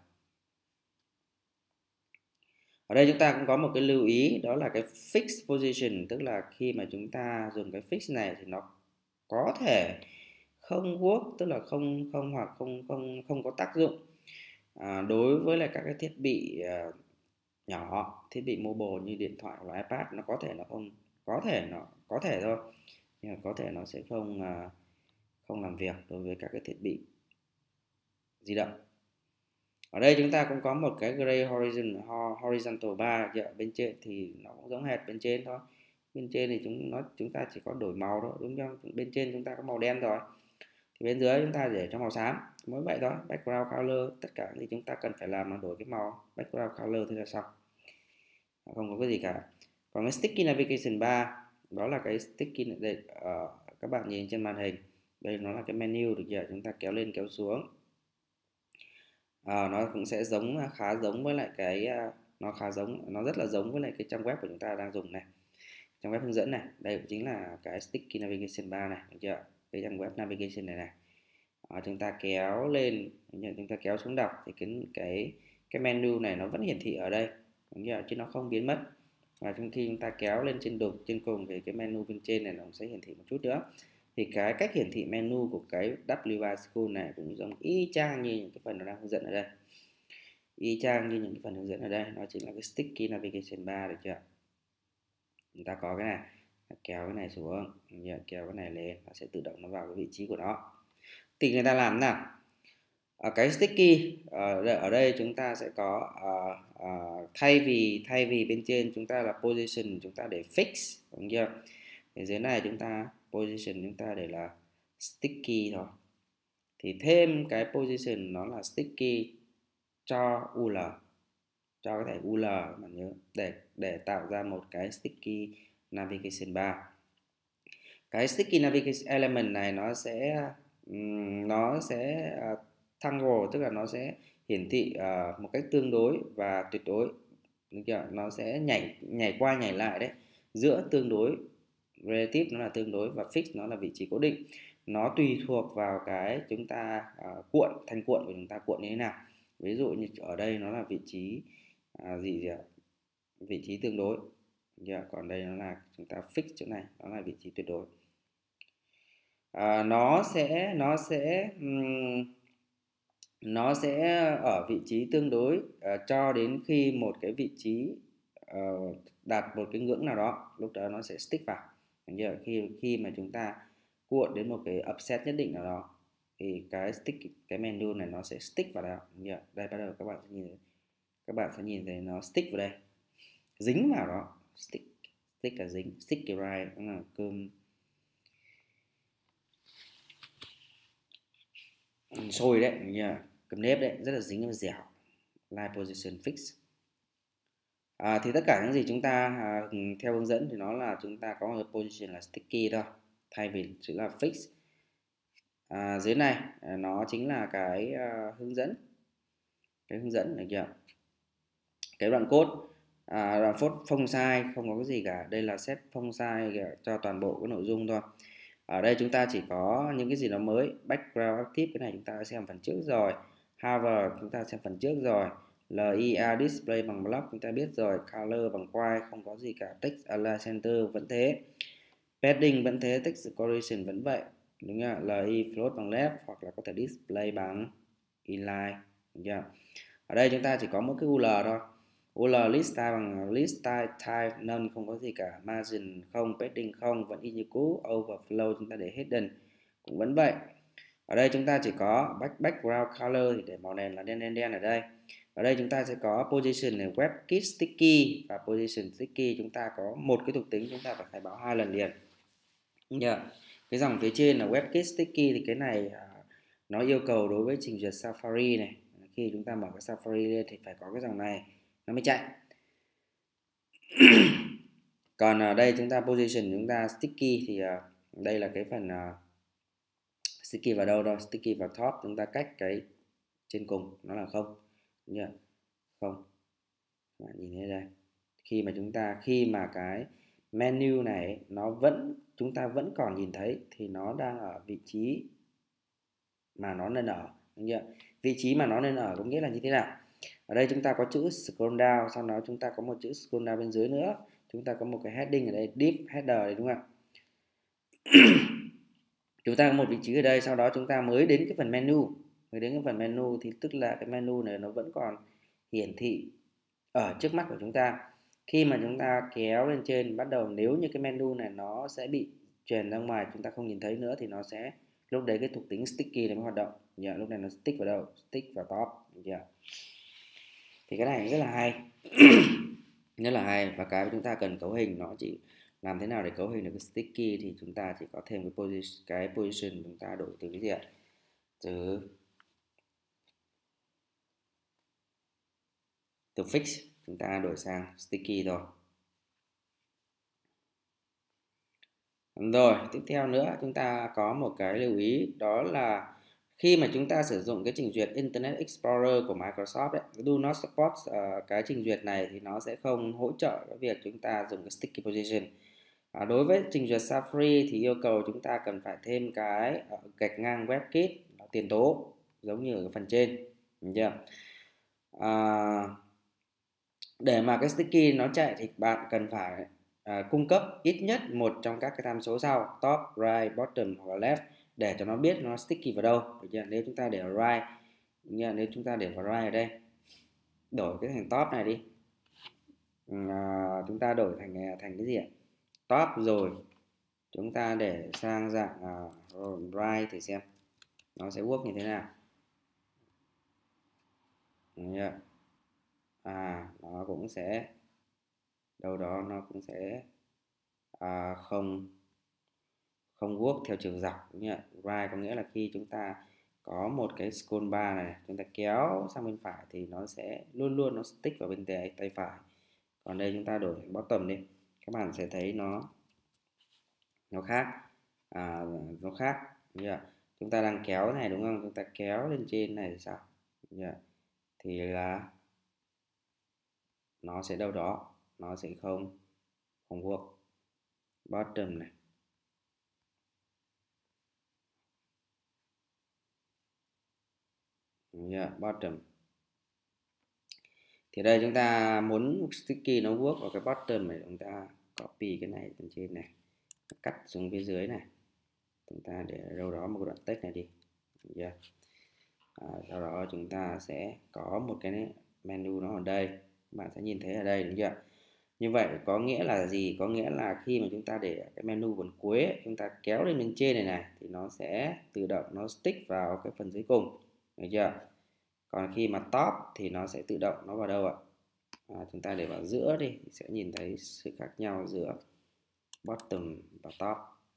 Ở đây chúng ta cũng có một cái lưu ý, đó là cái fix position, tức là khi mà chúng ta dùng cái fix này thì nó có thể không work, tức là không có tác dụng đối với lại các cái thiết bị nhỏ, thiết bị mobile như điện thoại hoặc iPad. Nó có thể có thể thôi, nhưng mà có thể nó sẽ không làm việc đối với các cái thiết bị di động. Ở đây chúng ta cũng có một cái gray horizontal bar ở bên trên, thì nó cũng giống hệt bên trên thôi. Bên trên thì chúng ta chỉ có đổi màu thôi, đúng không? Bên trên chúng ta có màu đen rồi, thì bên dưới chúng ta để cho màu xám, mới vậy thôi. Background color, tất cả thì chúng ta cần phải làm là đổi cái màu background color thế là xong, không có cái gì cả. Còn cái sticky navigation bar, đó là cái sticky này, các bạn nhìn trên màn hình đây, nó là cái menu, được chưa? Chúng ta kéo lên kéo xuống, nó cũng sẽ khá giống với lại cái nó rất là giống với lại cái trang web của chúng ta đang dùng này, trang web hướng dẫn này. Đây cũng chính là cái sticky navigation bar này, được chưa? Cái trang web navigation này chúng ta kéo lên, chúng ta kéo xuống đọc thì cái menu này nó vẫn hiển thị ở đây, chứ nó không biến mất. Và khi chúng ta kéo lên trên cùng thì cái menu bên trên này nó sẽ hiển thị một chút nữa. Thì cái cách hiển thị menu của cái W3 School này cũng giống y chang như những cái phần nó đang hướng dẫn ở đây, nó chính là cái sticky navigation bar, được chưa? Chúng ta có cái này, kéo cái này xuống, kéo cái này lên, nó sẽ tự động nó vào cái vị trí của nó. Thì người ta làm nào? Cái sticky ở đây chúng ta sẽ có thay vì bên trên chúng ta là position, chúng ta để fix, đúng chưa? Thì dưới này chúng ta position chúng ta để là sticky thôi, thì thêm cái position nó là sticky cho UL, cho cái thẻ UL, bạn nhớ, để tạo ra một cái sticky navigation bar. Cái sticky navigation element này nó sẽ toggle, tức là nó sẽ hiển thị một cách tương đối và tuyệt đối. Được chưa? Nó sẽ nhảy qua nhảy lại đấy, giữa tương đối, relative nó là tương đối, và fix nó là vị trí cố định. Nó tùy thuộc vào cái chúng ta cuộn, thanh cuộn của chúng ta cuộn như thế nào. Ví dụ như ở đây nó là vị trí vị trí tương đối, còn đây nó là chúng ta fix chỗ này, nó là vị trí tuyệt đối. Nó sẽ ở vị trí tương đối cho đến khi một cái vị trí đạt một cái ngưỡng nào đó, lúc đó nó sẽ stick vào. Khi mà chúng ta cuộn đến một cái upset nhất định nào đó thì cái menu này nó sẽ stick vào đó. Đây bắt đầu các bạn sẽ nhìn thấy nó stick vào đây, dính vào đó. Stick là dính, sticky right, nó là cơm sôi đấy, cơm nếp đấy, rất là dính và dẻo. Line position fix. Thì tất cả những gì chúng ta theo hướng dẫn thì nó là chúng ta có một position là sticky thôi, thay vì chữ là fix. Dưới này nó chính là cái hướng dẫn, được chưa? Cái đoạn code, đoạn font size không có cái gì cả, đây là set font size cho toàn bộ cái nội dung thôi. Ở đây chúng ta chỉ có những cái gì nó mới. Background active, cái này chúng ta đã xem phần trước rồi. Hover chúng ta xem phần trước rồi. LIA display bằng block chúng ta biết rồi. Color bằng white, không có gì cả. Text align center vẫn thế. Padding vẫn thế. Text decoration vẫn vậy, đúng không? LI float bằng left, hoặc là có thể display bằng inline, đúng chưa? Ở đây chúng ta chỉ có một cái UL thôi. UL list style bằng list style type none, không có gì cả. Margin không, padding không, vẫn y như cũ. Overflow chúng ta để hidden cũng vẫn vậy. Ở đây chúng ta chỉ có background color thì để màu nền là đen ở đây. Ở đây chúng ta sẽ có position này, WebKit sticky và position sticky. Chúng ta có một cái thuộc tính chúng ta phải khai báo 2 lần liền. Cái dòng phía trên là WebKit sticky thì cái này nó yêu cầu đối với trình duyệt Safari này, khi chúng ta mở cái Safari lên thì phải có cái dòng này nó mới chạy. Còn ở đây chúng ta position chúng ta sticky thì đây là cái phần sticky vào đâu đâu, sticky vào top, chúng ta cách cái trên cùng nó là không, không. Các bạn nhìn thấy đây, khi mà cái menu này chúng ta vẫn còn nhìn thấy thì nó đang ở vị trí mà nó nên ở, vị trí mà nó nên ở có nghĩa là như thế nào? Ở đây chúng ta có chữ scroll down, sau đó chúng ta có một chữ scroll down bên dưới nữa, chúng ta có một cái heading ở đây, div header này, đúng không? Chúng ta có một vị trí ở đây, sau đó chúng ta mới đến cái phần menu, thì tức là cái menu này nó vẫn còn hiển thị ở trước mắt của chúng ta. Khi mà chúng ta kéo lên trên, bắt đầu nếu như cái menu này nó sẽ bị truyền ra ngoài, chúng ta không nhìn thấy nữa, thì nó sẽ lúc đấy cái thuộc tính sticky này mới hoạt động. Lúc này nó stick vào đâu? Stick vào top. Thì cái này rất là hay. Rất là hay. Và cái chúng ta cần cấu hình, nó chỉ làm thế nào để cấu hình được cái sticky thì chúng ta chỉ có thêm cái position chúng ta đổi từ cái gì ạ? Từ fix chúng ta đổi sang sticky thôi. Rồi, tiếp theo nữa chúng ta có một cái lưu ý, đó là khi mà chúng ta sử dụng cái trình duyệt Internet Explorer của Microsoft ấy, do not support cái trình duyệt này thì nó sẽ không hỗ trợ cái việc chúng ta dùng cái sticky position. Đối với trình duyệt Safari thì yêu cầu chúng ta cần phải thêm cái gạch ngang WebKit tiền tố giống như ở phần trên, được chưa? Để mà cái sticky nó chạy thì bạn cần phải cung cấp ít nhất một trong các cái tham số sau: top, right, bottom hoặc là left, để cho nó biết nó sticky vào đâu. Nếu chúng ta để vào right, nếu chúng ta để vào right ở đây, đổi cái thành top này đi, chúng ta đổi thành cái gì ạ? Top, rồi chúng ta để sang dạng right thì xem nó sẽ work như thế nào. Nó cũng sẽ đâu đó nó cũng sẽ không work theo chiều dọc. Right có nghĩa là khi chúng ta có một cái scroll bar này, chúng ta kéo sang bên phải thì nó sẽ luôn nó stick vào bên tay phải. Còn đây chúng ta đổi thành bottom đi, các bạn sẽ thấy nó khác. chúng ta đang kéo này đúng không, chúng ta kéo lên trên này thì sao? Thì là nó sẽ đâu đó, nó sẽ không work. Bottom này, bottom. Thì đây chúng ta muốn sticky nó work vào cái bottom này, chúng ta copy cái này lên trên này, cắt xuống phía dưới này, chúng ta để đâu đó một đoạn text này đi. Sau đó chúng ta sẽ có một cái menu nó ở đây, các bạn sẽ nhìn thấy ở đây, đúng chưa? Như vậy có nghĩa là gì? Có nghĩa là khi mà chúng ta để cái menu phần cuối ấy, chúng ta kéo lên bên trên này thì nó sẽ tự động nó stick vào cái phần dưới cùng, được chưa? Còn khi mà top thì nó sẽ tự động nó vào đâu ạ? Chúng ta để vào giữa đi thì sẽ nhìn thấy sự khác nhau giữa bottom và top.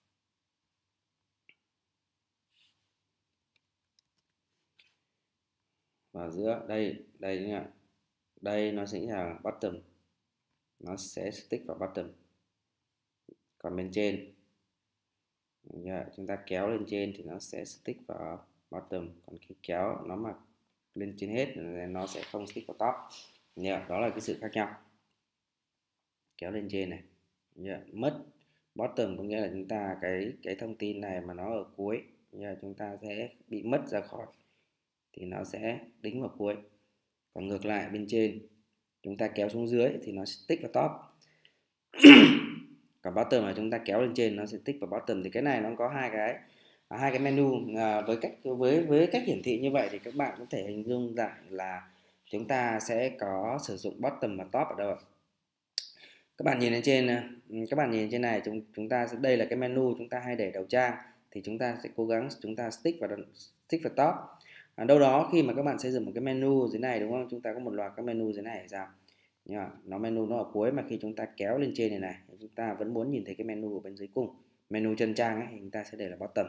Vào giữa đây nhá, đây nó sẽ là bottom, nó sẽ stick vào bottom. Còn bên trên chúng ta kéo lên trên thì nó sẽ stick vào bottom, còn khi kéo nó mà lên trên hết nó sẽ không stick vào top. Đó là cái sự khác nhau. Kéo lên trên này, mất bottom có nghĩa là chúng ta cái thông tin này mà nó ở cuối, chúng ta sẽ bị mất ra khỏi thì nó sẽ đính vào cuối. Còn ngược lại bên trên chúng ta kéo xuống dưới thì nó stick vào top. Còn bottom là chúng ta kéo lên trên nó sẽ stick vào bottom. Thì cái này nó có hai cái menu. Với cách hiển thị như vậy thì các bạn có thể hình dung rằng là chúng ta sẽ có sử dụng bottom và top ở đâu. Các bạn nhìn lên trên này, chúng ta sẽ, đây là cái menu chúng ta hay để đầu trang, thì chúng ta sẽ cố gắng chúng ta stick vào top. Đâu đó khi mà các bạn xây dựng một cái menu dưới này đúng không, chúng ta có một loạt các menu dưới này thì sao? Menu nó ở cuối, mà khi chúng ta kéo lên trên này chúng ta vẫn muốn nhìn thấy cái menu ở bên dưới cùng, menu chân trang ấy, thì chúng ta sẽ để là bottom.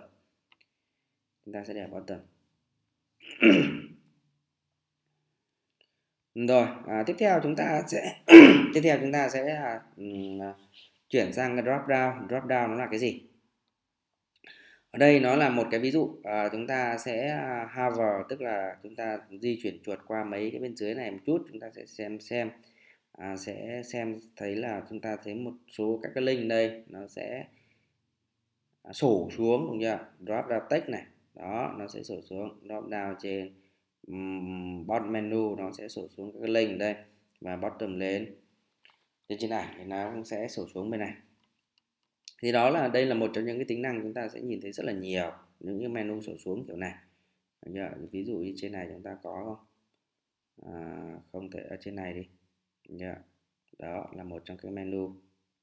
Rồi, tiếp theo chúng ta sẽ chuyển sang cái drop down. Drop down nó là cái gì? Ở đây nó là một cái ví dụ, chúng ta sẽ hover, tức là chúng ta di chuyển chuột qua mấy cái bên dưới này một chút, chúng ta sẽ xem thấy là chúng ta thấy một số các cái link đây nó sẽ sổ xuống, đúng chưa? Drop down text này, đó nó sẽ sổ xuống. Drop down trên bottom menu nó sẽ sổ xuống các cái link đây, và bottom lên trên ảnh thì nó cũng sẽ sổ xuống bên này. Thì đây là một trong những cái tính năng chúng ta sẽ nhìn thấy rất là nhiều những cái menu sổ xuống kiểu này. Ví dụ như trên này chúng ta có không? Không thể ở trên này đi. Đó là một trong cái menu.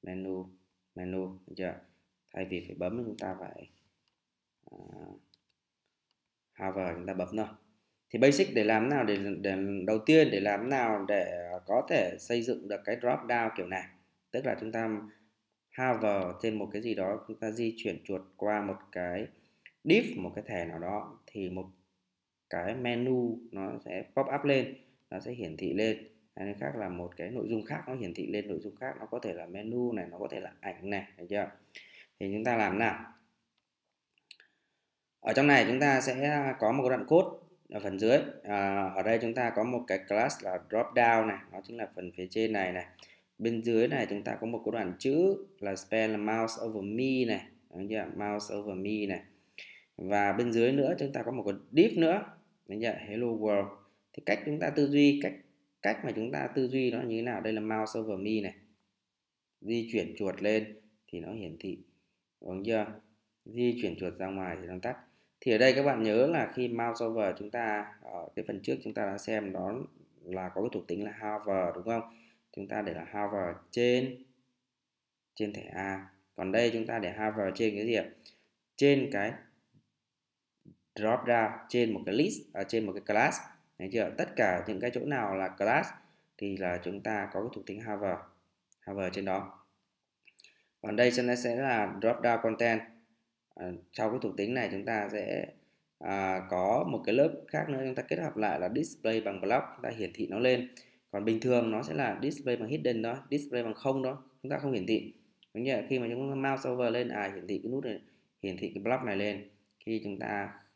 Thay vì phải bấm chúng ta phải hover, chúng ta bấm thôi. Thì basic để làm nào để đầu tiên để làm nào để có thể xây dựng được cái drop down kiểu này, tức là chúng ta hover trên một cái gì đó, chúng ta di chuyển chuột qua một cái div, một cái thẻ nào đó, thì một cái menu nó sẽ pop up lên, nó sẽ hiển thị lên. Hay khác là một cái nội dung khác nó hiển thị lên nội dung khác, nó có thể là menu này, nó có thể là ảnh này, thấy chưa? Thì chúng ta làm nào? Ở trong này chúng ta sẽ có một cái đoạn code ở phần dưới. Ở đây chúng ta có một cái class là drop down này, nó chính là phần phía trên này này. Bên dưới này chúng ta có một cái đoạn chữ là spell là mouse over me này, đúng chưa? Mouse over me này. Và bên dưới nữa chúng ta có một cái div nữa, đúng chưa? Hello world. Thì cách chúng ta tư duy, cách mà chúng ta tư duy nó như thế nào? Đây là mouse over me này, di chuyển chuột lên thì nó hiển thị, đúng chưa? Di chuyển chuột ra ngoài thì nó tắt. Thì ở đây các bạn nhớ là khi mouse over, chúng ta ở cái phần trước chúng ta đã xem đó là có cái thuộc tính là hover, đúng không? Chúng ta để là hover trên thẻ A. Còn đây chúng ta để hover trên cái gì ạ? Trên cái drop down, trên một cái list, trên một cái class. Thấy chưa? Tất cả những cái chỗ nào là class thì là chúng ta có cái thuộc tính hover trên đó. Còn đây sẽ là drop down content. Sau cái thuộc tính này chúng ta sẽ có một cái lớp khác nữa, chúng ta kết hợp lại là display bằng block, chúng ta hiển thị nó lên. Còn bình thường nó sẽ là display bằng hidden đó, display bằng không đó, chúng ta không hiển thị. Đúng chưa? Khi mà chúng ta mouse over lên hiển thị cái nút này, hiển thị cái block này lên. Khi chúng ta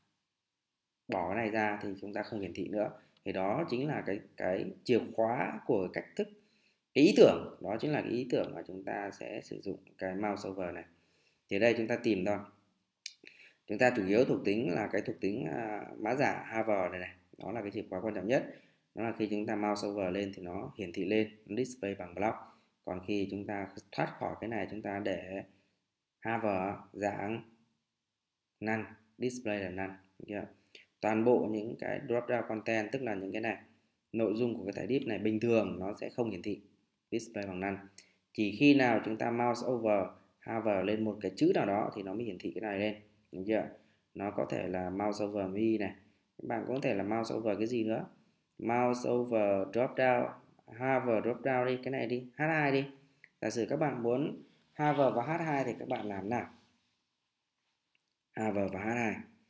bỏ cái này ra thì chúng ta không hiển thị nữa. Thì đó chính là cái chìa khóa của cách thức, cái ý tưởng, đó chính là cái ý tưởng mà chúng ta sẽ sử dụng cái mouse over này. Thì đây chúng ta tìm thôi. Chúng ta chủ yếu thuộc tính là cái thuộc tính mã giả hover này, đó là cái chìa khóa quan trọng nhất. Đó là khi chúng ta mouse over lên thì nó hiển thị lên, nó display bằng block. Còn khi chúng ta thoát khỏi cái này, chúng ta để hover dạng none, display là none. Toàn bộ những cái drop down content, tức là những cái này, nội dung của cái thẻ div này bình thường nó sẽ không hiển thị, display bằng none. Chỉ khi nào chúng ta mouse over hover lên một cái chữ nào đó thì nó mới hiển thị cái này lên, được chưa? Nó có thể là mouse over me này, các bạn cũng có thể là mouse over cái gì nữa, mouse over drop down, hover drop down đi, cái này đi, H2 đi. Giả sử các bạn muốn hover vào H2 thì các bạn làm nào? Hover vào H2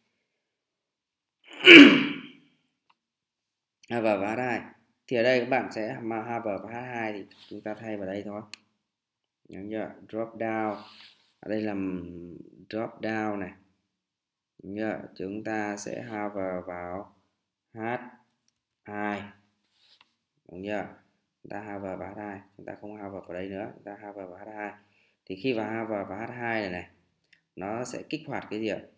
hover vào H2 thì ở đây các bạn sẽ hover vào H2 thì chúng ta thay vào đây thôi, nhớ chưa? Drop down, ở đây là drop down này, nhớ chúng ta sẽ hover vào H2, đúng chưa? Chúng ta hover vào H2, chúng ta không hover vào đây nữa, chúng ta hover vào H2. Thì khi vào hover vào H2 này nó sẽ kích hoạt cái gì ạ?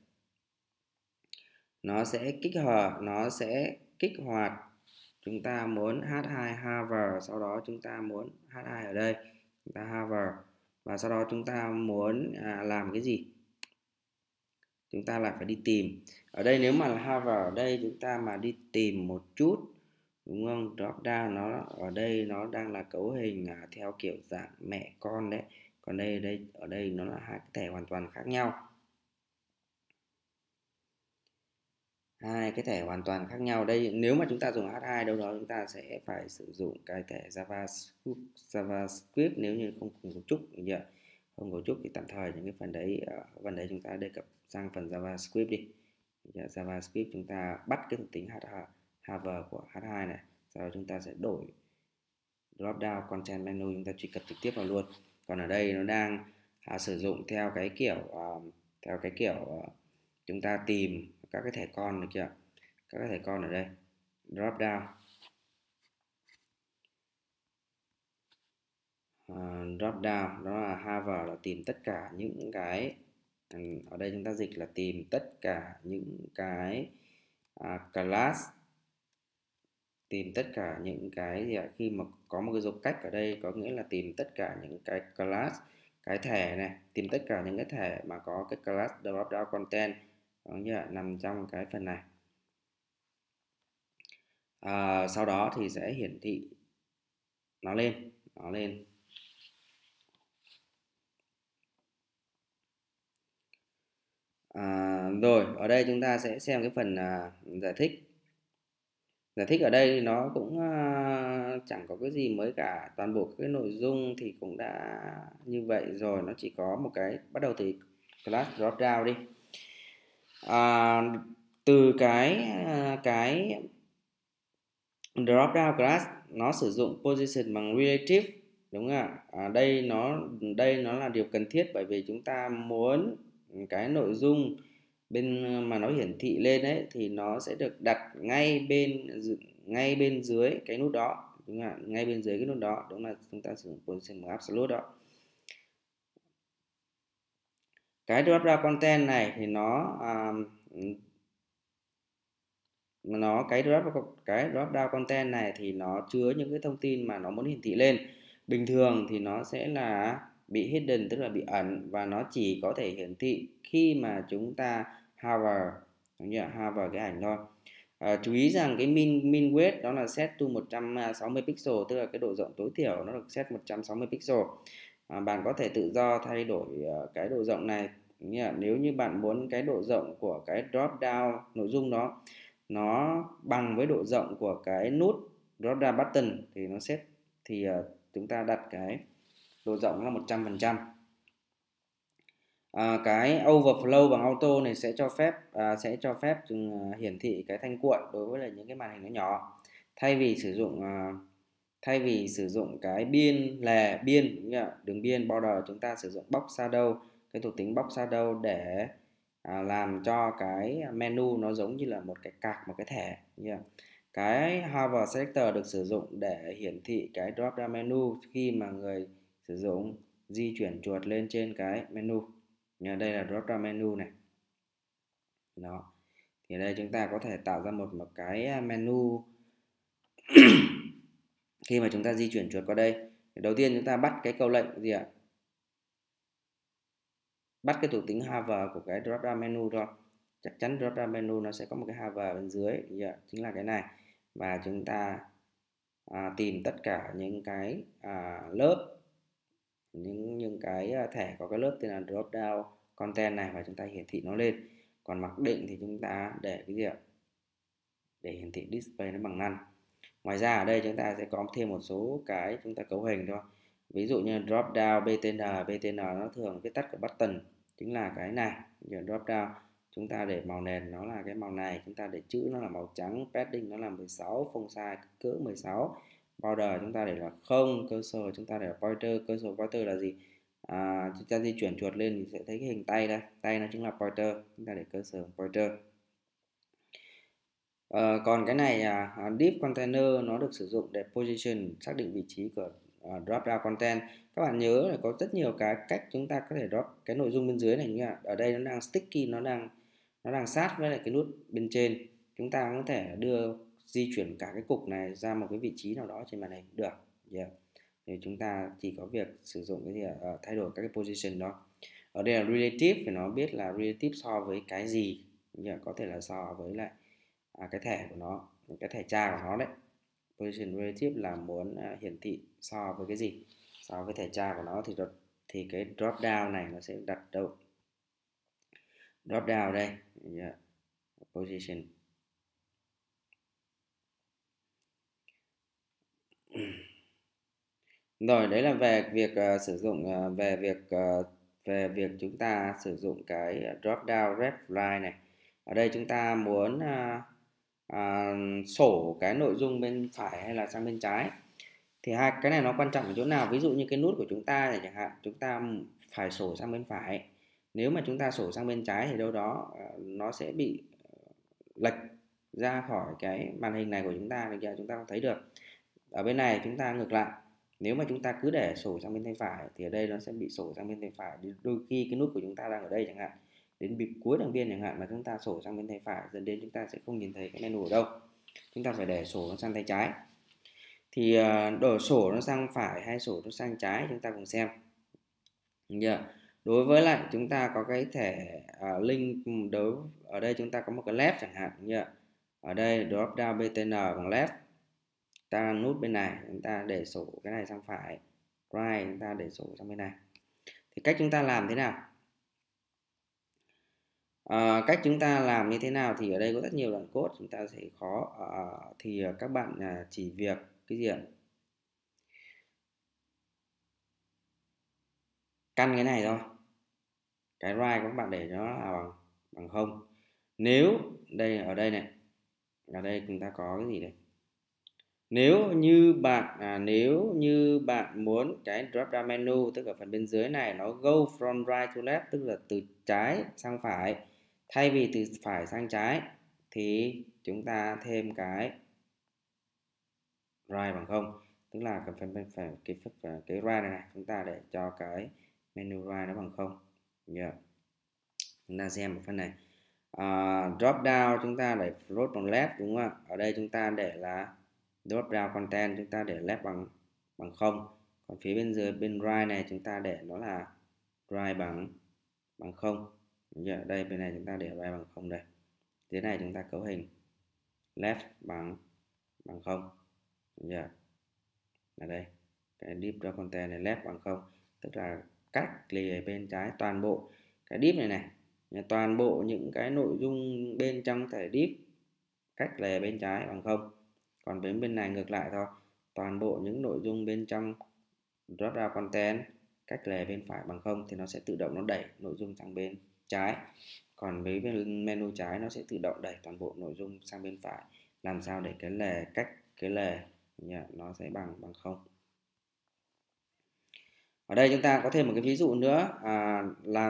Nó sẽ kích hoạt chúng ta muốn H2 hover, sau đó chúng ta muốn H2 ở đây, chúng ta hover và sau đó chúng ta muốn làm cái gì? Chúng ta lại phải đi tìm. Ở đây nếu mà là hover ở đây chúng ta mà đi tìm một chút, đúng không? Drop down nó ở đây nó đang là cấu hình theo kiểu dạng mẹ con đấy. Còn đây ở đây nó là hai cái thẻ hoàn toàn khác nhau. Hai cái thẻ hoàn toàn khác nhau. Đây nếu mà chúng ta dùng H2 đâu đó chúng ta sẽ phải sử dụng cái thẻ JavaScript nếu như không cấu trúc, không cấu trúc thì tạm thời những cái phần đấy chúng ta đề cập sang phần JavaScript đi. JavaScript chúng ta bắt cái thuộc tính hover của H2 này, sau đó chúng ta sẽ đổi drop down content menu, chúng ta truy cập trực tiếp vào luôn. Còn ở đây nó đang sử dụng theo cái kiểu chúng ta tìm các cái thẻ con, được chưa? Các cái thẻ con ở đây, drop down, đó là hover là tìm tất cả những cái, ở đây chúng ta dịch là tìm tất cả những cái class, tìm tất cả những cái gì ạ? Khi mà có một cái dấu cách ở đây có nghĩa là tìm tất cả những cái class, cái thẻ này, tìm tất cả những cái thẻ mà có cái class drop down content, nằm trong cái phần này. Sau đó thì sẽ hiển thị nó lên, rồi ở đây chúng ta sẽ xem cái phần giải thích ở đây nó cũng chẳng có cái gì mới cả, toàn bộ cái nội dung thì cũng đã như vậy rồi, nó chỉ có một cái bắt đầu từ class drop down đi. Từ cái drop down class nó sử dụng position bằng relative, đúng không ạ? Đây nó là điều cần thiết, bởi vì chúng ta muốn cái nội dung mà nó hiển thị lên đấy thì nó sẽ được đặt ngay bên dưới cái nút đó, đúng không ạ? Ngay bên dưới cái nút đó, đúng là chúng ta sử dụng position bằng absolute đó. Cái drop down content này thì cái drop down content này thì nó chứa những cái thông tin mà nó muốn hiển thị lên. Bình thường thì nó sẽ là bị hidden, tức là bị ẩn, và nó chỉ có thể hiển thị khi mà chúng ta hover cái ảnh thôi. Chú ý rằng cái min width đó là set to 160 pixel, tức là cái độ rộng tối thiểu nó được set 160 pixel. Bạn có thể tự do thay đổi cái độ rộng này. Nếu như bạn muốn cái độ rộng của cái drop down nội dung đó nó bằng với độ rộng của cái nút drop down button thì chúng ta đặt cái độ rộng là 100%. Cái overflow bằng auto này sẽ cho phép hiển thị cái thanh cuộn đối với là những cái màn hình nó nhỏ, thay vì sử dụng cái biên đường biên border, chúng ta sử dụng box shadow, cái thuộc tính box shadow để làm cho cái menu nó giống như là một cái card, một cái thẻ. Cái hover selector được sử dụng để hiển thị cái drop down menu khi mà người sử dụng di chuyển chuột lên trên cái menu. Đây là drop down menu này. Đó. Thì ở đây chúng ta có thể tạo ra một cái menu khi mà chúng ta di chuyển chuột qua đây. Đầu tiên chúng ta bắt cái câu lệnh gì ạ? Bắt cái thuộc tính hover của cái drop down menu thôi. Chắc chắn drop down menu nó sẽ có một cái hover bên dưới, chính là cái này. Và chúng ta tìm tất cả những cái lớp, những cái thẻ có cái lớp tên là drop down content này, và chúng ta hiển thị nó lên. Còn mặc định thì chúng ta để cái gì ạ? Để hiển thị display nó bằng none. Ngoài ra ở đây chúng ta sẽ có thêm một số cái chúng ta cấu hình thôi. Ví dụ như drop down BTN nó thường viết tắt của button, chính là cái này. Drop down chúng ta để màu nền nó là cái màu này, chúng ta để chữ nó là màu trắng, padding nó là 16, font size cỡ 16, border chúng ta để là 0, cursor chúng ta để là pointer. Cursor pointer là gì? Chúng ta di chuyển chuột lên thì sẽ thấy cái hình tay đây, tay nó chính là pointer, chúng ta để cursor pointer. Còn cái này div container nó được sử dụng để position, xác định vị trí của drop down content. Các bạn nhớ là có rất nhiều cái cách chúng ta có thể drop cái nội dung bên dưới này nhá. Ở đây nó đang sticky, nó đang sát với lại cái nút bên trên. Chúng ta có thể đưa di chuyển cả cái cục này ra một cái vị trí nào đó trên màn hình được. Thì chúng ta chỉ có việc sử dụng cái gì thay đổi các cái position đó. Ở đây là relative thì nó biết là relative so với cái gì, có thể là so với lại cái thẻ của nó, cái thẻ cha của nó đấy. Position relative là muốn hiển thị so với cái gì, so với thẻ cha của nó, thì cái drop down này nó sẽ đặt đâu? Drop down đây, position. Rồi, đấy là về việc sử dụng về việc chúng ta sử dụng cái drop down red line này. Ở đây chúng ta muốn sổ cái nội dung bên phải hay là sang bên trái, thì hai cái này nó quan trọng ở chỗ nào? Ví dụ như cái nút của chúng ta này chẳng hạn, chúng ta phải sổ sang bên phải. Nếu mà chúng ta sổ sang bên trái thì đâu đó nó sẽ bị lệch ra khỏi cái màn hình này của chúng ta, thì chúng ta không thấy được. Ở bên này chúng ta ngược lại, nếu mà chúng ta cứ để sổ sang bên tay phải thì ở đây nó sẽ bị sổ sang bên tay phải. Đôi khi cái nút của chúng ta đang ở đây chẳng hạn, đến bị cuối đường biên chẳng hạn, mà chúng ta sổ sang bên tay phải, dẫn đến chúng ta sẽ không nhìn thấy cái menu ở đâu. Chúng ta phải để sổ nó sang tay trái. Thì đổi sổ nó sang phải hay sổ nó sang trái chúng ta cùng xem. Đối với lại chúng ta có cái thẻ link, ở đây chúng ta có một cái left chẳng hạn. Ở đây drop down btn bằng left, ta nút bên này chúng ta để sổ cái này sang phải, right chúng ta để sổ sang bên này. Thì cách chúng ta làm thế nào? Cách chúng ta làm như thế nào thì ở đây có rất nhiều đoạn code, chúng ta sẽ khó. Thì các bạn chỉ việc cái gì ạ? Căn cái này thôi, cái right các bạn để nó là bằng 0. Nếu đây, ở đây này, ở đây chúng ta có cái gì đây? Nếu như bạn muốn cái drop down menu, tức là phần bên dưới này nó go from right to left, tức là từ trái sang phải thay vì từ phải sang trái, thì chúng ta thêm cái right bằng 0, tức là cái right này chúng ta để cho cái menu right nó bằng 0. Chúng ta xem một phần này. Drop down chúng ta để float bằng left, đúng không ạ? Ở đây chúng ta để là drop down content, chúng ta để left bằng 0. Còn phía bên dưới bên right này chúng ta để nó là right bằng 0. Đây bên này chúng ta để right bằng 0 đây. Dưới này chúng ta cấu hình left bằng 0. Ở đây cái div drop content này left bằng 0, tức là cách lìa bên trái toàn bộ cái div này, toàn bộ những cái nội dung bên trong thể div cách lìa bên trái bằng 0. Còn bên này ngược lại thôi, toàn bộ những nội dung bên trong drop down content cách lề bên phải bằng 0 thì nó sẽ tự động nó đẩy nội dung sang bên trái. Còn với bên menu trái nó sẽ tự động đẩy toàn bộ nội dung sang bên phải. Làm sao để cái lề cách cái lề nó sẽ bằng 0. Ở đây chúng ta có thêm một cái ví dụ nữa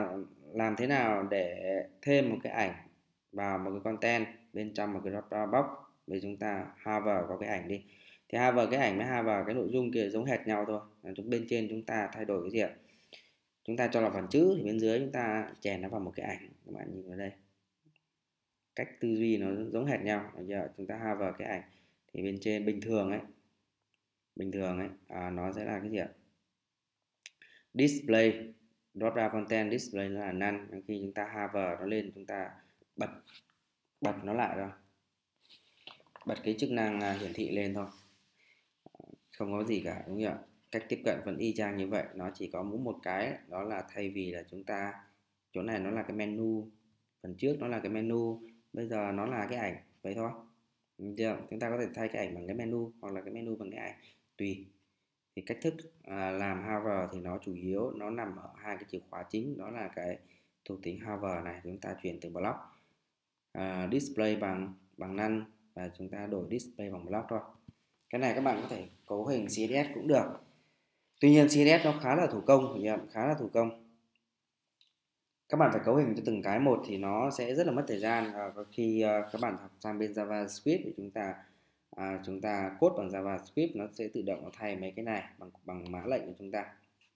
làm thế nào để thêm một cái ảnh vào một cái content bên trong một cái drop down box. Vì chúng ta hover có cái ảnh đi, thì hover cái ảnh với hover cái nội dung kia giống hệt nhau thôi. Bên trên chúng ta thay đổi cái gì ạ? Chúng ta cho là phần chữ, thì bên dưới chúng ta chèn nó vào một cái ảnh. Các bạn nhìn vào đây, cách tư duy nó giống hệt nhau. Bây giờ chúng ta hover cái ảnh thì bên trên bình thường ấy nó sẽ là cái gì ạ? Display, drop down content display nó là none. Khi chúng ta hover nó lên, chúng ta bật nó lại thôi, bật cái chức năng hiển thị lên thôi, không có gì cả, đúng không ạ? Cách tiếp cận vẫn y chang như vậy, nó chỉ có mỗi một cái, đó là thay vì là chúng ta chỗ này nó là cái menu, phần trước nó là cái menu, bây giờ nó là cái ảnh vậy thôi. Được, chúng ta có thể thay cái ảnh bằng cái menu hoặc là cái menu bằng cái ảnh tùy. Thì cách thức làm hover thì nó chủ yếu nó nằm ở hai cái chìa khóa chính, đó là cái thuộc tính hover này, chúng ta chuyển từ block display bằng none, và chúng ta đổi display bằng block thôi. Cái này các bạn có thể cấu hình CSS cũng được, tuy nhiên CSS nó khá là thủ công, khá là thủ công. Các bạn phải cấu hình cho từng cái một thì nó sẽ rất là mất thời gian. Khi các bạn học sang bên JavaScript thì chúng ta code bằng JavaScript, nó sẽ tự động nó thay mấy cái này bằng mã lệnh của chúng ta.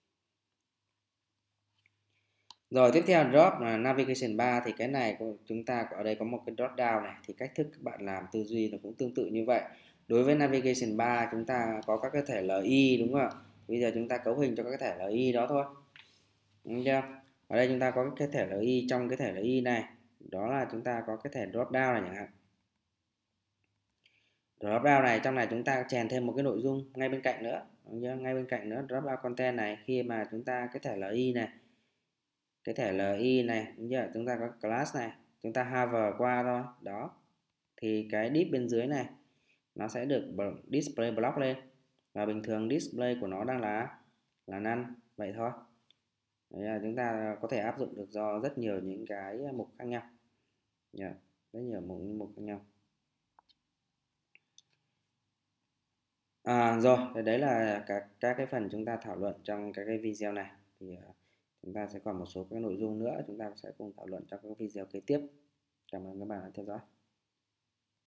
Rồi tiếp theo drop là navigation bar, thì cái này chúng ta ở đây có một cái drop down này, thì cách thức các bạn làm tư duy nó cũng tương tự như vậy. Đối với navigation bar chúng ta có các cái thẻ LI, đúng không ạ? Bây giờ chúng ta cấu hình cho các cái thẻ LI đó thôi, đúng chưa? Ở đây chúng ta có cái thẻ LI, trong cái thẻ LI này đó là chúng ta có cái thẻ drop down này chẳng hạn. Drop down này, trong này chúng ta chèn thêm một cái nội dung ngay bên cạnh nữa, đúng chưa? Ngay bên cạnh nữa drop down content này, khi mà chúng ta cái thẻ LI này, cái thẻ LI này, đúng chưa? Chúng ta có class này, chúng ta hover qua thôi đó, thì cái div bên dưới này nó sẽ được display block lên, và bình thường display của nó đang là none, vậy thôi. Đấy là chúng ta có thể áp dụng được do rất nhiều những cái mục khác nhau, rất nhiều mục khác nhau. Rồi, đấy là các cái phần chúng ta thảo luận trong các cái video này. Thì chúng ta sẽ còn một số các nội dung nữa chúng ta sẽ cùng thảo luận trong các video kế tiếp. Cảm ơn các bạn đã theo dõi.